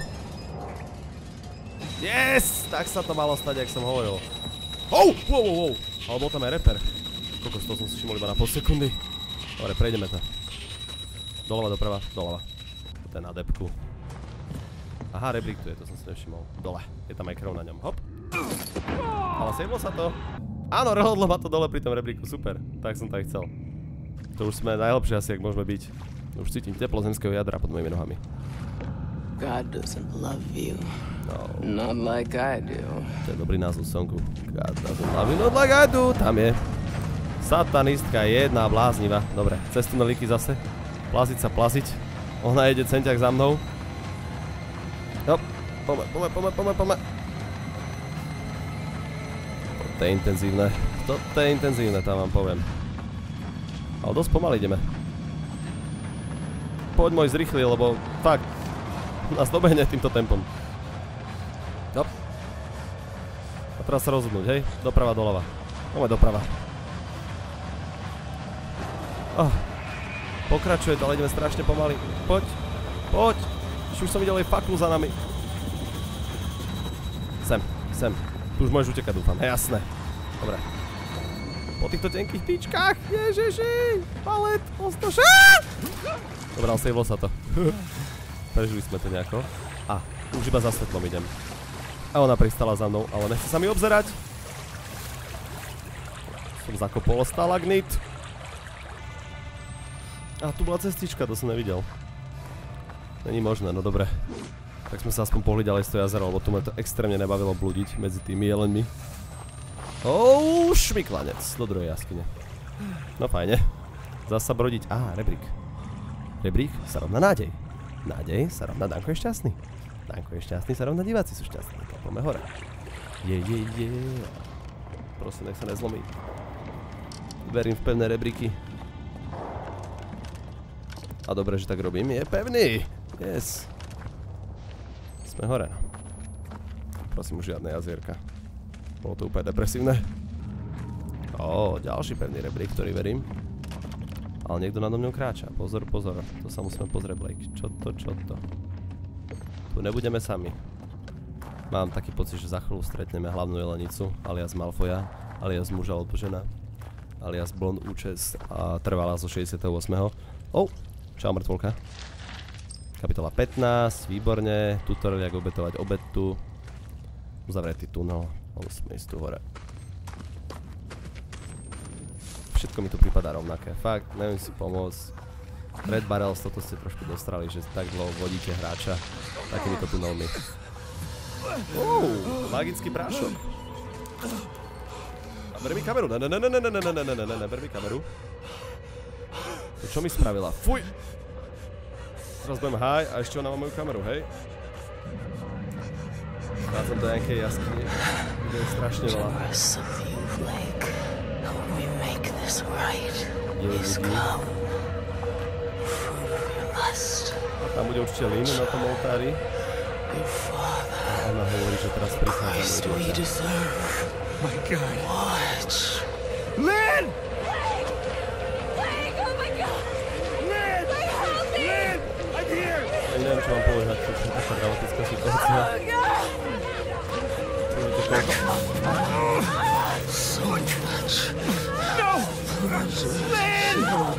Yes! Tak sa to malo stať, jak som hovoril. Oh! Wow, wow, wow! Ale bol tam aj reper. Koľko z toho som si všimol iba na pol sekundy. Dobre, prejdeme to. Doľava, doprava, doľava. To je na depku. Aha, rebrík tu je, to som si nevšimol. Dole, je tam aj krv na ňom, hop. Ale sejblo sa to. Áno, rehodlo ma to dole pri tom rebríku, super. Tak som to aj chcel. To už sme najlepšie asi, ak môžeme byť. Už cítim teplo zemského jadra pod mojimi nohami. God doesn't love you. No. Not like I do. To je dobrý názov songu. God doesn't love you, not like I do. Tam je. Satanistka jedna bláznivá. Dobre, cez tunelíky zase. Plaziť sa, plaziť. Ona ide centiak za mnou. Hop, pome, pome, pome, pome, pome. Toto je intenzívne. Toto je intenzívne, tam vám poviem. Ale dosť pomaly ideme. Poď môj zrýchli, lebo fakt nás dobehne týmto tempom. Hop. A teraz sa rozhodnúť, hej? Doprava, doľava. Pome doprava. Oh. Pokračuje to, ale ideme strašne pomaly. Poď, poď. Už som videl aj faklu za nami. Sem, sem. Tu už môžeš utekať, dúfam. Hej, jasné. Dobre. Po týchto tenkých tyčkách. Ježiši. Palet. Ostoš. Dobre, ale sejvlo sa to. Prežili sme to nejako. A, už iba za svetlom idem. A ona pristala za mnou, ale nechce sa mi obzerať. Som zakopol stalagnit. A tu bola cestička, to som nevidel. Není možné, no dobre. Tak sme sa aspoň pohli ďalej z toho jazera, lebo tu ma to extrémne nebavilo blúdiť medzi tými jelenmi. Ouuu, šmiklanec do druhej jaskyne. No fajne. Zas sa brodiť. Á, rebrík. Rebrík sa rovná nádej. Nádej sa rovná Danko je šťastný. Danko je šťastný sa rovná diváci sú šťastní. Poďme hore. Je, je, je. Prosím, nech sa nezlomí. Verím v pevné rebríky. A dobre, že tak robím, je pevný. Yes. Sme hore. Prosím, už žiadne jazierka. Bolo to úplne depresívne. Ó, ďalší pevný rebrík, ktorý verím. Ale niekto nado mňou kráča. Pozor, pozor. To sa musíme pozrieť, Blake. Čo to, čo to? Tu nebudeme sami. Mám taký pocit, že za chvíľu stretneme hlavnú jelenicu, alias Malfoja, alias muža alebo žena, alias blond účes a trvalá zo šesťdesiateho ôsmeho Oh, čau mŕtvolka. Kapitola pätnásť, výborne. Tutorial, jak obetovať obetu. Uzavretý tunel. Musíme ísť tu hore. Všetko mi tu prípada rovnaké. Fakt, neviem si pomôcť. Red Barrels, toto ste trošku dostrali, že tak dlho vodíte hráča takýmito tunelmi. Uuu, magický prášok. A ber mi kameru. Ne, ne, ne, ne, ne, ne, ne, ne, ne, ne, ne, ber mi kameru. Čo mi spravila? Fuj! Teraz budem high a ešte ona má moju kameru, hej? Vrácam do nejakej jaskyne, kde je strašne veľa. A tam bude určite Lynn na tom oltári. A ona hovorí, že teraz prichádza do dieťa. My God. Watch. Lynn! Ja neviem, čo vám povedať, čo je taká dramatická situácia. Vidíte koľko? So much. No! Lynn!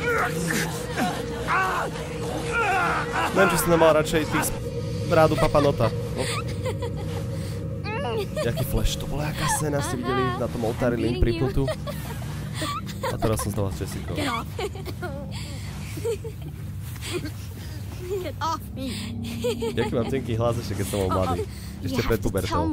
Neviem, či som nemal radšej tých rádu Papanota. No. Jaký flash, to bola jaká scéna, ste videli na tom oltári Lynn pripnutú. A teraz som znova s Jessicou. Get off me. Jaký mám tenký hlas ešte, keď som bol mladý. Ešte pred pubertou.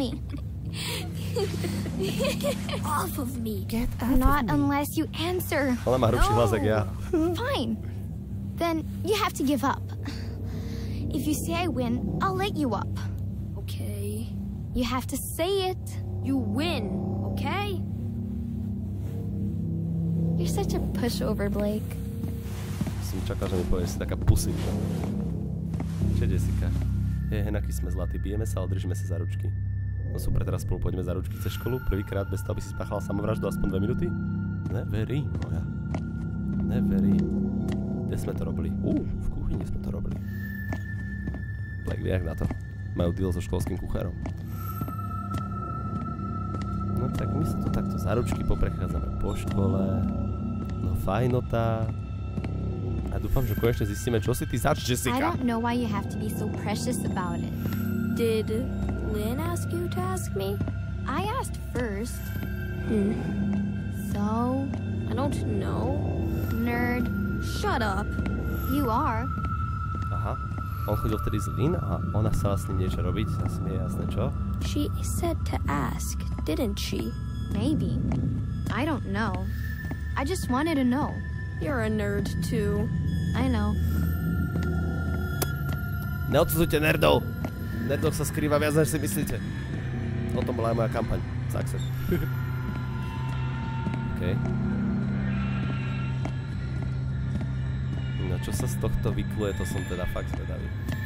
Off of me. Get off Not of me. Unless you answer. Ona má hrubší hlas, jak ja. Fine. Then you have to give up. If you say I win, I'll let you up. Okay. You have to say it. You win, okay? You're such a pushover, Blake. Som čakal, že mi povieš si taká pusy. Čo, Jessica? Je, henaký sme zlatí, bijeme sa, ale držíme sa za ručky. No super, teraz spolu pôjdeme za ručky cez školu, prvýkrát bez toho, aby si spáchala samovraždu aspoň dve minúty? Neverím, moja. Neverím. Kde sme to robili? Uuu, v kuchyni sme to robili. Blake vie jak na to. Majú deal so školským kuchárom. No tak my sa tu takto za ručky poprechádzame po škole. No fajnota. A dúfam, že konečne zistíme, čo si ty zač, Jessica. I don't know why you have to be so precious about it. Did Lynn ask you to ask me? I asked first. Hmm. So? I don't know. Nerd. Shut up. You are. Aha. On chodil vtedy z Lynn a ona chcela s ním niečo robiť. Asi mi je jasné, čo? She said to ask, didn't she? Maybe. I don't know. I just wanted to know. You're a nerd too. I know. Neodsudzuj nerdov! V nerdoch sa skrýva viac, než si myslíte. O tom bola aj moja kampaň. Success. OK. No čo sa z tohto vykluje, to som teda fakt zvedavý.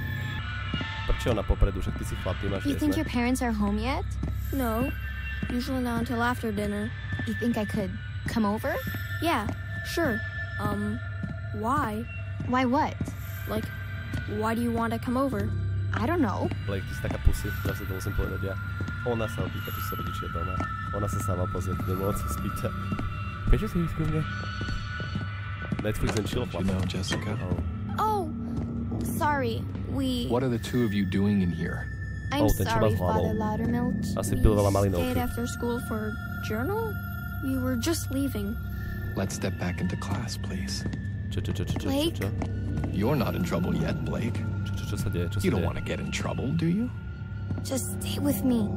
Prečo ona popredu, však ty si chlap, ty máš You think your parents are home yet? No. Usually not until after dinner. You think I could come over? Yeah, sure. Um, why? Why what? Like, why do you want to come over? I don't know. Blake, ty si taká pusy, teraz si to musím povedať ja. Ona sa opýta, či sú rodičia doma. Ona sa sama pozrie k nemu, on sa spýta. Prečo si ísť ku mne? Netflix and chill, You know, Jessica? Oh. Oh, sorry. We... What are the two of you doing in here? I'm Oh, ten sorry, trzeba zhľadol. Father Loudermilk. Asi pil veľa Stayed malinovky. after school for journal? We were just leaving. Let's step back into class, please. Čo, čo, čo, čo, čo, čo, Blake? čo? You're not in trouble yet, Blake. Čo, čo, čo sa deje, čo sa You deje? don't want to get in trouble, do you? Just stay with me.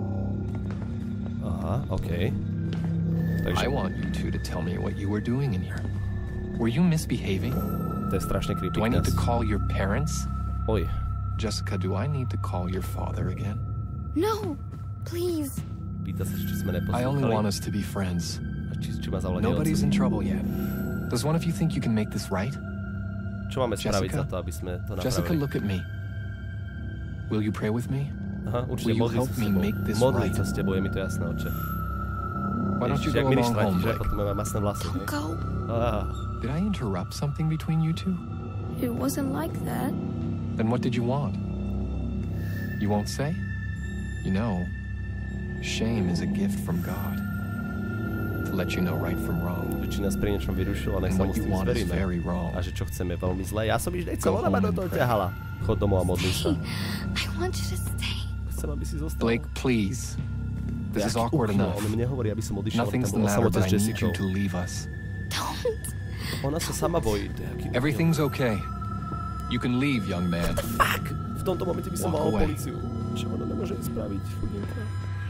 Aha, okej. Takže, I want you two to tell me what you were doing in here. Were you misbehaving? to je strašne creepy. Do I need to kňaz. call your parents? Oj, Jessica, do I need to call your father again? No, please. pýta sa, či sme I only neposlúchali. want us to be friends. A Či, či ma zavolať Nobody's in neodsúdi. trouble yet. Does one of you think you can make this right? Čo máme spraviť Jessica? za to, aby sme to Jessica, napravili? look at me. Will you pray with me? Aha, určite Will you modliť help sa s me tebou. make this Modliť right? sa s tebou, je mi to jasné, oče. Why don't you Ježiš, go jak mi along štrátiš, home, že? Blake? Potom máme masné vlasy. Don't hej? go. Á, Did I interrupt something between you two? It wasn't like that. Then what did you want? You won't say? You know, shame is a gift from God. To let you know right from wrong. že či nás pri niečom vyrušilo, nech And sa mu what s you tým want is zveríme. very wrong. A že čo chceme je veľmi zlé. Ja som nič nechcel, Go ona ma do home toho and pray. ťahala. Chod domov a modli sa. I want you to stay. Chcem, aby si zostal. Blake, please. This is Jaký awkward uchyl, enough. On mne hovorí, aby som odišiel, aby Nothing's tam the bola matter, samotná but s I need Jessicou. you to leave us. Don't. Ona sa sama bojí. To je aký uchyl. Everything's okay. You can leave, young man. Fuck! V tomto momente by som Walk volal away. políciu. Čo ona nemôže ísť spraviť, chudinka.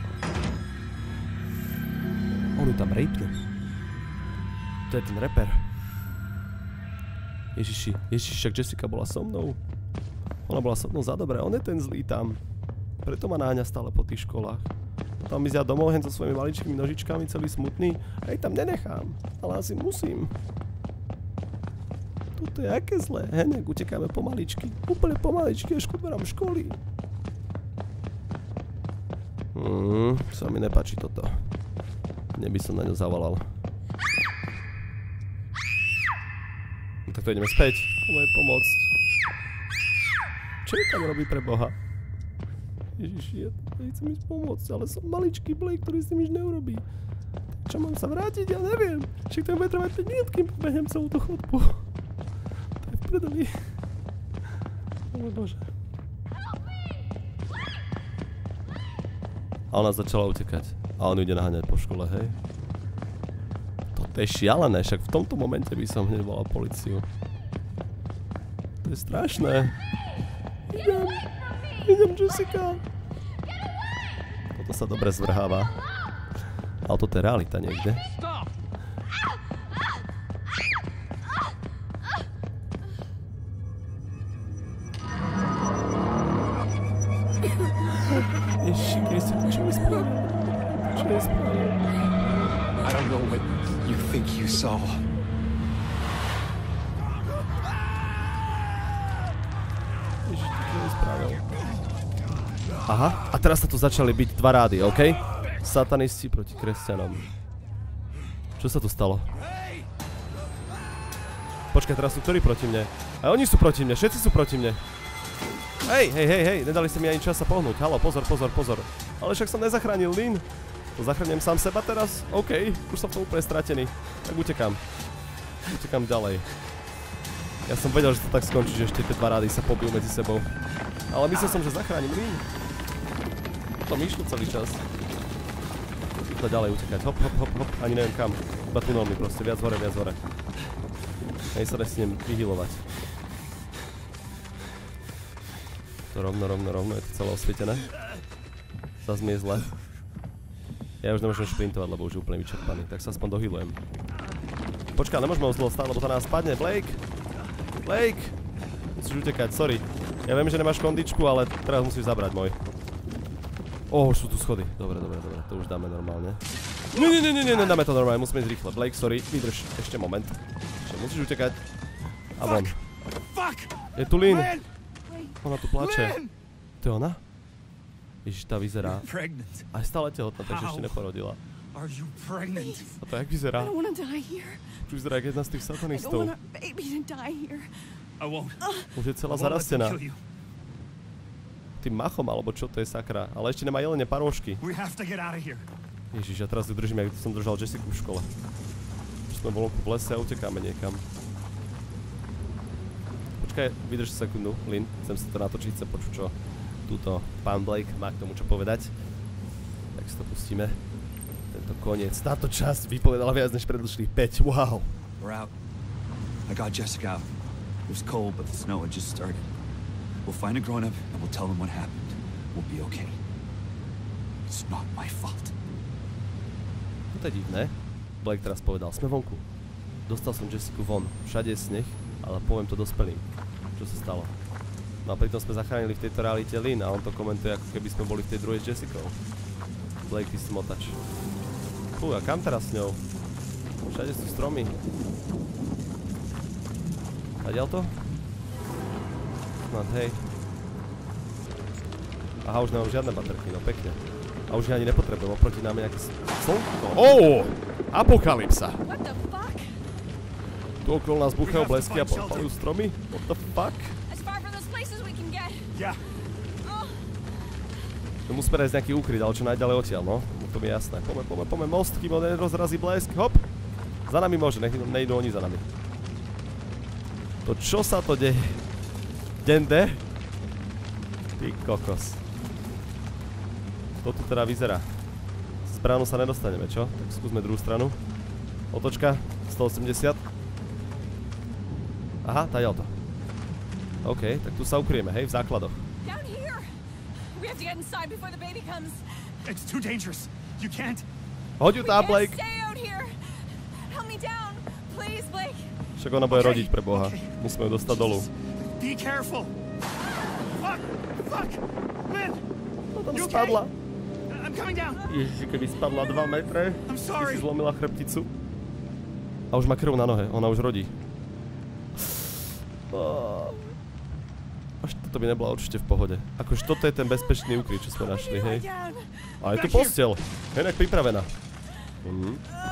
On ju tam rejpne. To je ten reper. Ježiši, Ježiši, však Jessica bola so mnou. Ona bola so mnou za dobré, on je ten zlý tam. Preto ma náňa stále po tých školách. Tam ísť ja domov hen so svojimi maličkými nožičkami, celý smutný. A ich tam nenechám, ale asi musím. Toto je aké zlé, henek, utekáme pomaličky. Úplne pomaličky, až ku dverám školy. Hmm, sa mi nepáči toto. Neby som na ňu zavolal. No tak to ideme späť. Môj pomôcť. Čo ju tam robí pre Boha? Ježiši, ja chcem ísť pomôcť, ale som maličký Blake, ktorý s tým nič neurobí. Čo mám sa vrátiť? Ja neviem. Však to bude trvať päť minút, kým pobehnem celú tú chodbu. To je v prdeli. O môj Bože. A ona začala utekať. A on ju ide naháňať po škole, hej? Toto je šialené, však v tomto momente by som hneď volal políciu. To je strašné. Idem. Idem, Jessica. Toto sa dobre zvrháva. Ale toto je realita niekde. Ježiši Kriste, čo mi spravil? Čo mi spravil? I don't know what you think you saw. Ježiš, čo mi spravil? Aha, a teraz sa tu začali byť dva rády, OK? Satanisti proti kresťanom. Čo sa tu stalo? Počkaj, teraz sú ktorí proti mne? A oni sú proti mne, všetci sú proti mne. Hej, hej, hej, hej, nedali ste mi ani čas sa pohnúť. Haló, pozor, pozor, pozor. Ale však som nezachránil Lynn. To zachránim sám seba teraz? OK, už som v tom úplne stratený. Tak utekám. Utekám ďalej. Ja som vedel, že to tak skončí, že ešte tie dva rády sa pobijú medzi sebou. Ale myslel som, že zachránim Lynn. To mi išlo celý čas. Rýchlo ďalej utekať. Hop, hop, hop, hop. Ani neviem kam. Iba tunelmi proste. Viac hore, viac hore. Hej, sa nesmiem vyhealovať. To rovno, rovno, rovno. Je to celé osvietené. Zas mi je zle. Ja už nemôžem šprintovať, lebo už je úplne vyčerpaný. Tak sa aspoň dohealujem. Počkaj, nemôžeme ho zlo stáť, lebo to nás spadne. Blake! Blake! Musíš utekať, sorry. Ja viem, že nemáš kondičku, ale teraz musíš zabrať môj. Ó, už sú tu schody. Dobre, dobre, dobre. To už dáme normálne. Nie, nie, nie, nie, nie, dáme to normálne. Musíme ísť rýchle. Blake, sorry. Vydrž. Ešte moment. Ešte musíš utekať. A von. Je tu Lynn. Ona tu plače. To je ona? Ježiš, tá vyzerá. Aj stále tehotná, takže ešte neporodila. Are you pregnant? A to jak vyzerá? I don't want to die here. Už vyzerá jak jedna z tých I don't satanistov. want our baby to die here. I won't. Už je celá I won't let them zarastená. kill you. Tým machom, alebo čo to je sakra. Ale ešte nemá jelene paróžky. We have to get out of here. Ježiš, ja teraz ju držím, jak som držal Jessica v škole. Už sme vonku v lese a utekáme niekam. Počkaj, vydrž sekundu, Lynn. Chcem si to natočiť, chcem počuť, čo túto pán Blake má k tomu čo povedať. Tak si to pustíme. Tento koniec. Táto časť vypovedala viac než predlžných päť. Wow. We're out. I got Jessica out. It was cold, but the snow had just started. We'll find a grown-up and we'll tell them what happened. We'll be okay. It's not my fault. To je divné. Blake teraz povedal, sme vonku. Dostal som Jessica von. Všade je sneh, ale poviem to dospelým. Čo sa stalo? No a pritom sme zachránili v tejto realite Lynn a on to komentuje, ako keby sme boli v tej druhej s Jessicou. Blake, ty si motač. Fú, a kam teraz s ňou? Všade sú stromy. Hadiaľ to? Snad, hej. Aha, už nemám žiadne baterky, no pekne. A už ich ani nepotrebujem, oproti nám je nejaké slnko. Óóó! Apokalypsa! What the fuck? Tu okolo nás búchajú blesky a podpalujú stromy? What the fuck? As far from those places we can get. Yeah. Tu musíme nájsť nejaký úkryt, ale čo najďalej odtiaľ, no. To mi je jasné. Poďme, poďme, poďme most, kým on nerozrazí blesk. Hop! Za nami môže, nech nejdú oni za nami. To čo sa to deje? Dende? Ty kokos. To tu teda vyzerá. Z bránu sa nedostaneme, čo? Tak skúsme druhú stranu. Otočka, stoosemdesiat. Aha, táďal to. OK, tak tu sa ukryjeme, hej, v základoch. Down here. We have to get inside before the baby comes. It's too dangerous. You can't. Hoď ju We tá, can't Blake. stay out here. Help me down, please, Blake. Však ona bude Okay, rodiť pre Boha. okay. Musíme ju dostať dolu. Be careful. Fuck! Fuck! Lynn! No tam You okay? spadla. I'm coming down. Ježiši, keby spadla dva metre, I'm by sorry. si zlomila chrbticu. A už má krv na nohe, ona už rodí. Až toto by nebola určite v pohode. Akože toto je ten bezpečný úkryt, čo sme našli, hej. A je tu posteľ. Henek pripravená. Mhm.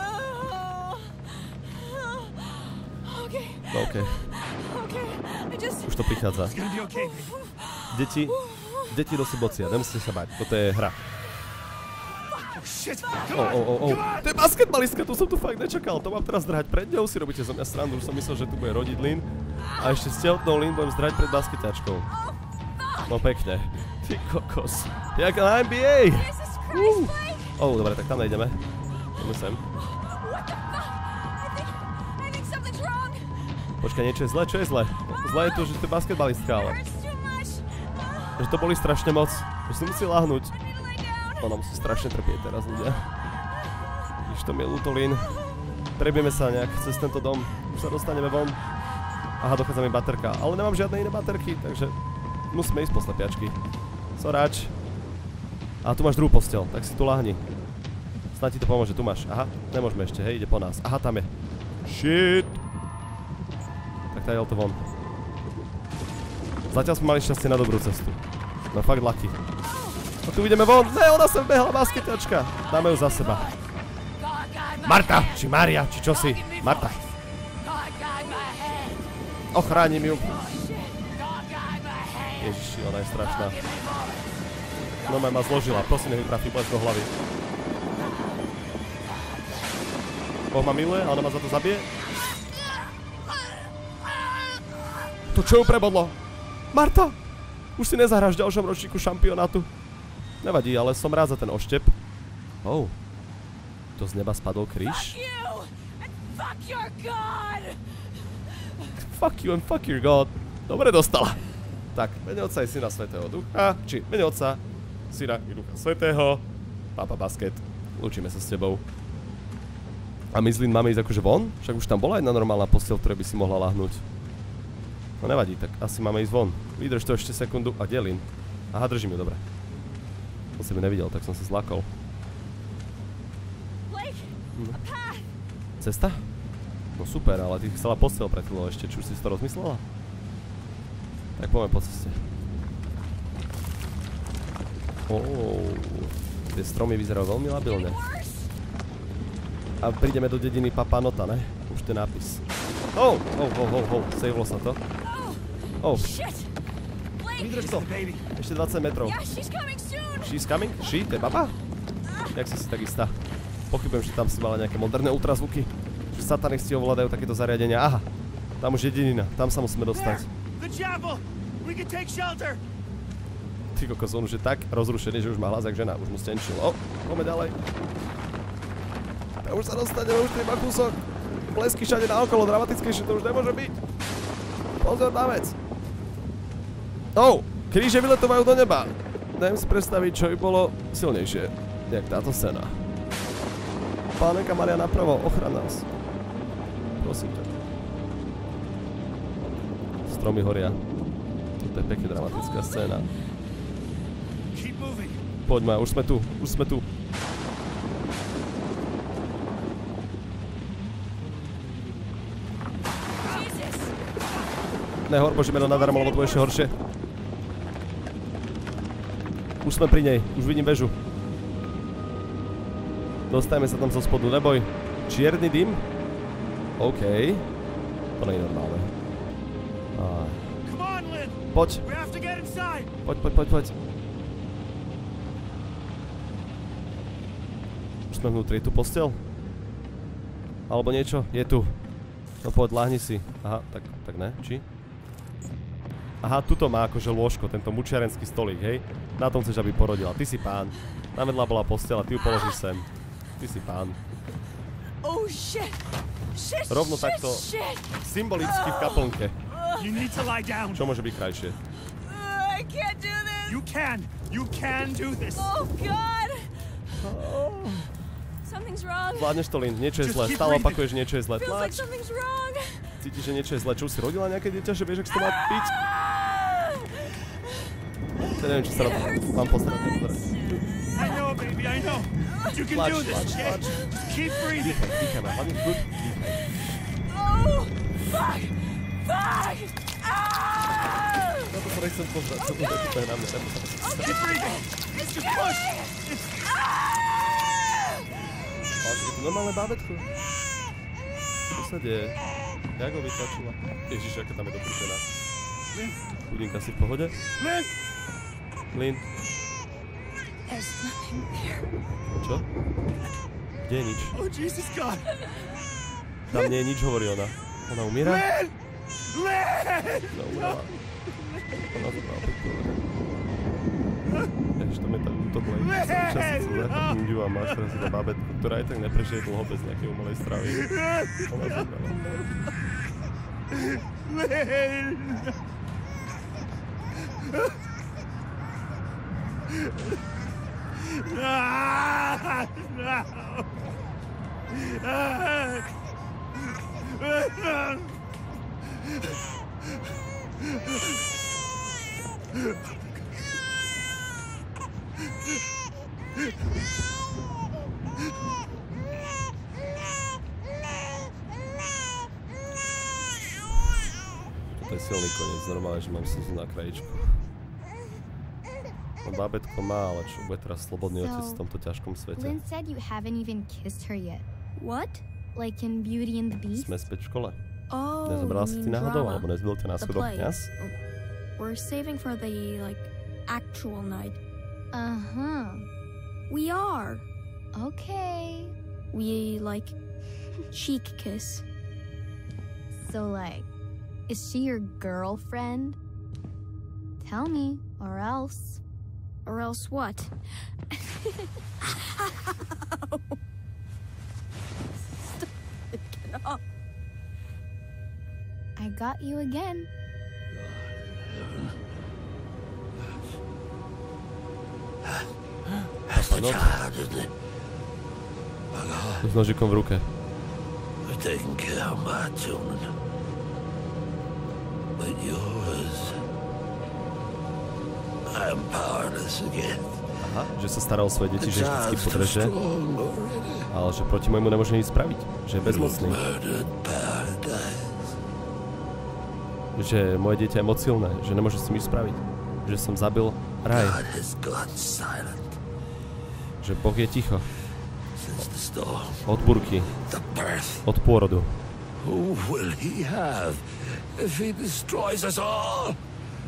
Okay, No okej, okay. I just... už to prichádza. It's gonna be okay. Deti, deti do bocia, nemusíte sa báť, toto je hra. Oh shit! O, Come on! o, o, o. Come on! To je basketbalistka, tu som tu fakt nečakal, to mám teraz zdrhať pred ňou, si robíte zo mňa srandu, už som myslel, že tu bude rodiť Lynn. A ešte s tehotnou Lynn budem zdrhať pred basketačkou. No pekne. Ty kokos. Jak na en bí ej! Jesus Christ, Blake! Oh, dobre, tak tam nejdeme. Poďme sem. What the fuck? I think... I think something's wrong. Počkaj, niečo je zle, čo je zle? Zle je to, že to je basketbalistka, It ale... hurts too much. Že to boli strašne moc. Že si musí láhnuť. I need to lay down. Ona musí strašne trpieť teraz, ľudia. Víš, to mi je ľúto, Lynn. Prebieme sa nejak cez tento dom. Už sa dostaneme von. Aha, dochádza mi baterka. Ale nemám žiadne iné baterky, takže... Musíme ísť po slepiačky. Soráč. A tu máš druhú posteľ, tak si tu láhni. Snáď ti to pomôže, tu máš. Aha, nemôžeme ešte, hej, ide po nás. Aha, tam je. Shit. Tak tajal to von. Zatiaľ sme mali šťastie na dobrú cestu. No fakt lucky. A tu ideme von. Ne, ona sem behla, basketačka. Dáme ju za seba. Marta, či Mária, či čo si. Marta. Ochránim ju. Ježiši, ona je strašná. No ma zložila, prosím, nech mi trafí blesk do hlavy. Boh ma miluje a ona ma za to zabije. To čo ju prebodlo? Marta! Už si nezahráš v ďalšom ročníku šampionátu. Nevadí, ale som rád za ten oštep. Oh. To z neba spadol kríž. Fuck your god! Fuck you and fuck your god. Dobre dostala. Tak, mene Otca i Syna Svätého Ducha, či mene Otca, Syna i Ducha Svätého. Papa Basket, lúčime sa s tebou. A my z Lynn máme ísť akože von? Však už tam bola jedna normálna posteľ, v ktorej by si mohla lahnúť. No nevadí, tak asi máme ísť von. Vydrž to ešte sekundu. A kde Lynn? Aha, držím ju, dobre. Som si mi nevidel, tak som sa zlakol. Hm. Cesta? No super, ale ty chcela posteľ pred chvíľou ešte, či už si to rozmyslela? Tak poďme po ceste. Ooo, tie stromy vyzerajú veľmi labilne. A prídeme do dediny Papanota, ne? Už ten nápis. Oh, oh, oh, oh, oh, savelo sa to. Oh. Vydrž to. Ešte dvadsať metrov. She's coming? She? To je baba? Jak si si tak istá? Pochybujem, že tam si mala nejaké moderné ultrazvuky. Že satanisti ovládajú takéto zariadenia. Aha, tam už je dedina. Tam sa musíme dostať. Ty kokos, on už je tak rozrušený, že už má hlas jak žena. Už mu stenčil. O, poďme ďalej. Tam už sa dostaneme, už tu iba kúsok. Blesky všade naokolo, dramatickejšie to už nemôže byť. Pozor na vec. Oh, kríže vyletovajú do neba. Neviem si predstaviť, čo by bolo silnejšie, jak táto scéna. Pánenka Maria napravo, ochrana nás. Prosím ťa. Stromy horia. Toto je pekne dramatická scéna. Poďme, už sme tu, už sme tu. Nehor, Bože meno nadarmo, lebo to je ešte horšie. Už sme pri nej, už vidím väžu. Dostajeme sa tam zo spodu, neboj. Čierny dym? OK. To nie je normálne. Poď. Poď, poď, poď, poď. Už sme vnútri, je tu posteľ? Alebo niečo? Je tu. No poď, láhni si. Aha, tak, tak ne, či? Aha, tuto má akože lôžko, tento mučiarenský stolík, hej? Na tom chceš, aby porodila. Ty si pán. Na vedľa bola posteľ a ty ju položíš sem. Ty si pán. Rovno takto symbolicky v kaplnke. Čo môže byť krajšie? Zvládneš to, Lynn. Niečo je zlé. Stále opakuješ, niečo je zlé. Tlač. Cítiš, že niečo je zlé. Čo už si rodila nejaké dieťa, že vieš, ak si to má piť? Ja neviem, či sa na to mám postarať. Tlač, tlač, tlač. Dýchaj, dýchaj ma. Hlavne kľud, dýchaj. Na to sa nechcem pozrieť. Co to je tutaj na mňa? Ale je to normálne bábätko. Čo sa deje? Jak ho vytlačila? Ježiš, aká tam je dopuštená. Chudinka, si v pohode? Lynn. Čo? Kde je nič? Tam nie je nič, hovorí ona. Ona umiera? Ona umrela. Ona zomrela pekne. Ježiš, tam je tá útok len. Časicu zachopnúť a máš teraz tá bábätka, ktorá aj tak neprežije dlho bez nejakej umelej stravy. Ona zomrela. To je silný koniec, normálne, že mám slzu na krajičku. No bábätko má, ale čo bude teraz slobodný otec v tomto ťažkom svete. Lynn said you haven't even kissed her yet. What? Like in Beauty and the Beast? Sme späť v škole. Oh, Nezobrala si ty náhodou, alebo nezbil ťa na schodoch kňaz? We're saving for the, like, actual night. Uh-huh. We are. Okay. We, like, cheek kiss. So, like, Is she your girlfriend? Tell me, or else. Or else what? Stop it, get up. I got you again. Papa Not. S nožikom v ruke. I've taken care of my children. But yours, I am powerless again. Aha, že sa staral o svoje deti, že vždycky podreže. Ale že proti môjmu nemôže nič spraviť. Že je bezmocný. Že moje dieťa je moc silné. Že nemôže s tým nič spraviť. Že som zabil raj. Že Boh je ticho. Od búrky. Od pôrodu. Who will he have if he destroys us all?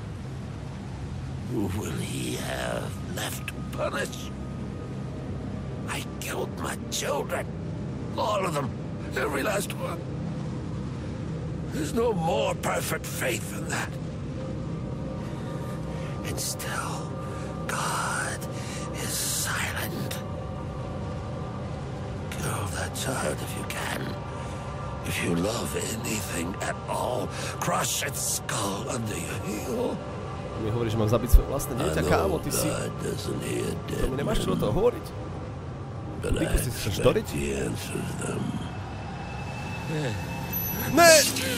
Who will he have left to punish? I killed my children. All of them. Every last one. There's no more perfect faith than that. And still, God is silent. Kill that child if you can. If you love anything at all, crush its skull under your heel. Mi hovorí, že mám zabiť svoje vlastné dieťa, kámo, ty si... To mi nemáš čo o toho hovoriť. Vypusti si sa ždoriť? Ne!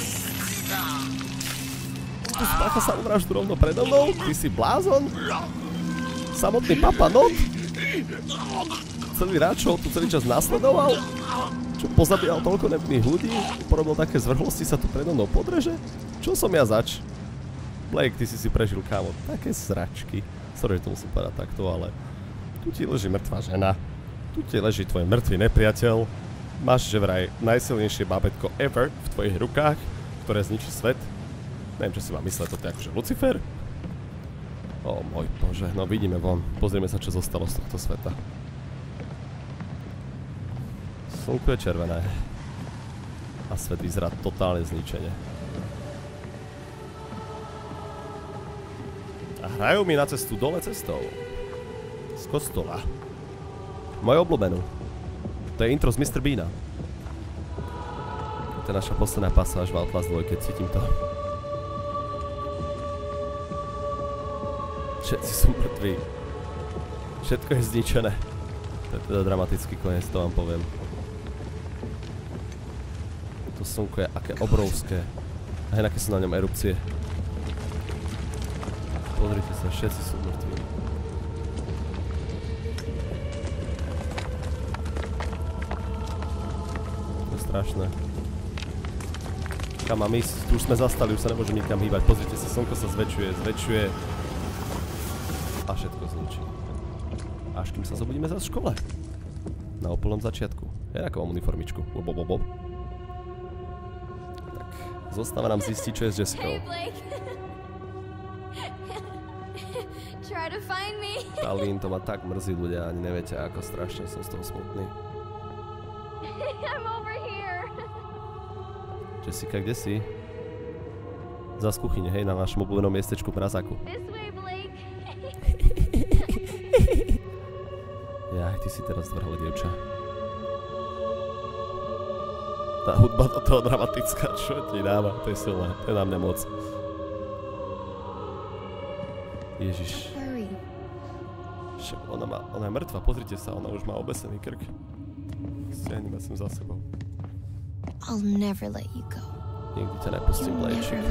Tu spácha samovraždu rovno predo mnou? Ty si blázon? Samotný Papa Not? Celý ráčov tu celý čas nasledoval? Čo pozabíjal toľko nevinných ľudí? Porobil také zvrhlosti, sa tu predo mnou podreže? Čo som ja zač? Blake, ty si si prežil, kámo, také sračky. Sorry, že to musím povedať takto, ale tu ti leží mŕtva žena. Tu ti leží tvoj mŕtvý nepriateľ. Máš že vraj najsilnejšie bábätko ever v tvojich rukách, ktoré zničí svet. Neviem, čo si mám mysleť, toto je akože Lucifer. Ó môj bože, no vidíme von. Pozrieme sa, čo zostalo z tohto sveta. Slnko je červené. A svet vyzerá totálne zničene. A hrajú mi na cestu dole cestou. Z kostola. Moju obľúbenú. To je intro z mister Beana. To je naša posledná pasáž v Outlast dva, keď cítim to. Všetci sú mŕtvi. Všetko je zničené. To je teda dramatický koniec, to vám poviem. To slnko je aké obrovské. A aké sú na ňom erupcie. Pozrite sa, všetci sú mŕtvi. To je strašné. Kam mám ísť? Tu už sme zastali, už sa nemôžem nikam hýbať. Pozrite sa, slnko sa zväčšuje, zväčšuje. A všetko zničí. Až kým sa zobudíme zase v škole. Na úplnom začiatku. Ja ako mám uniformičku. Bobobobob. Tak, zostáva nám zistiť, čo je s Jessicou. Talín, to ma tak mrzí, ľudia, ani neviete, ako strašne som z toho smutný. Jessica, kde si? Zas kuchyne, hej, na našom obľúbenom miestečku v mrazáku. Jaj, ty si teraz zvrhle, dievča. Tá hudba do toho dramatická, čo ti dáva, to je silné, to je na mňa moc. Ježiš. Však ona, má, ona je mŕtva, pozrite sa, ona už má obesený krk. Stiahni ma sem za sebou. I'll never let you go. Nikdy ťa nepustím, Blajčík.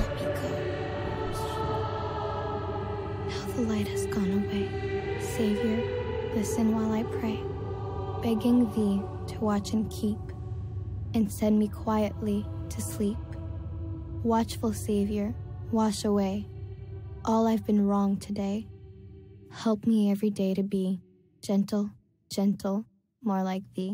Now the light has gone away. Savior, listen while I pray, begging thee to watch and keep, and send me quietly to sleep. Watchful Savior, wash away all I've been wrong today. Help me every day to be gentle, gentle, more like thee.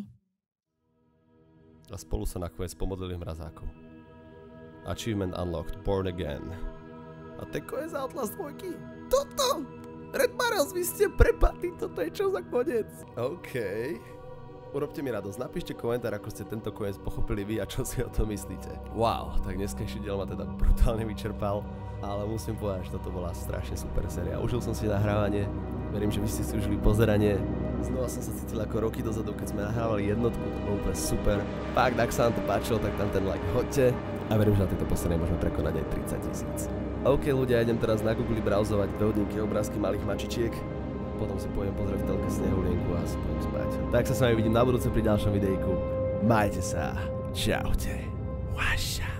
A spolu sa nakoniec pomodlili v mrazáku. Achievement unlocked, born again. A to je koniec Outlast dva. Toto! Red Barrels, vy ste prepatí, toto je čo za koniec? OK. Urobte mi radosť, napíšte komentár, ako ste tento koniec pochopili vy a čo si o tom myslíte. Wow, tak dneskajší diel ma teda brutálne vyčerpal, ale musím povedať, že toto bola strašne super séria. Užil som si nahrávanie, verím, že vy ste si užili pozeranie. Znova som sa cítil ako roky dozadu, keď sme nahrávali jednotku, to bolo úplne super. Fakt, ak sa vám to páčilo, tak tam ten like hoďte a verím, že na tejto poslednej môžeme prekonať aj tridsať tisíc. OK ľudia, idem teraz na Google browsovať dvehodníky obrázky malých mačičiek. Potom si pôjdem pozrieť v telke Snehulienku a si pôjdem spať. Tak sa s vami vidím na budúce pri ďalšom videjku. Majte sa. Čaute. Vaša.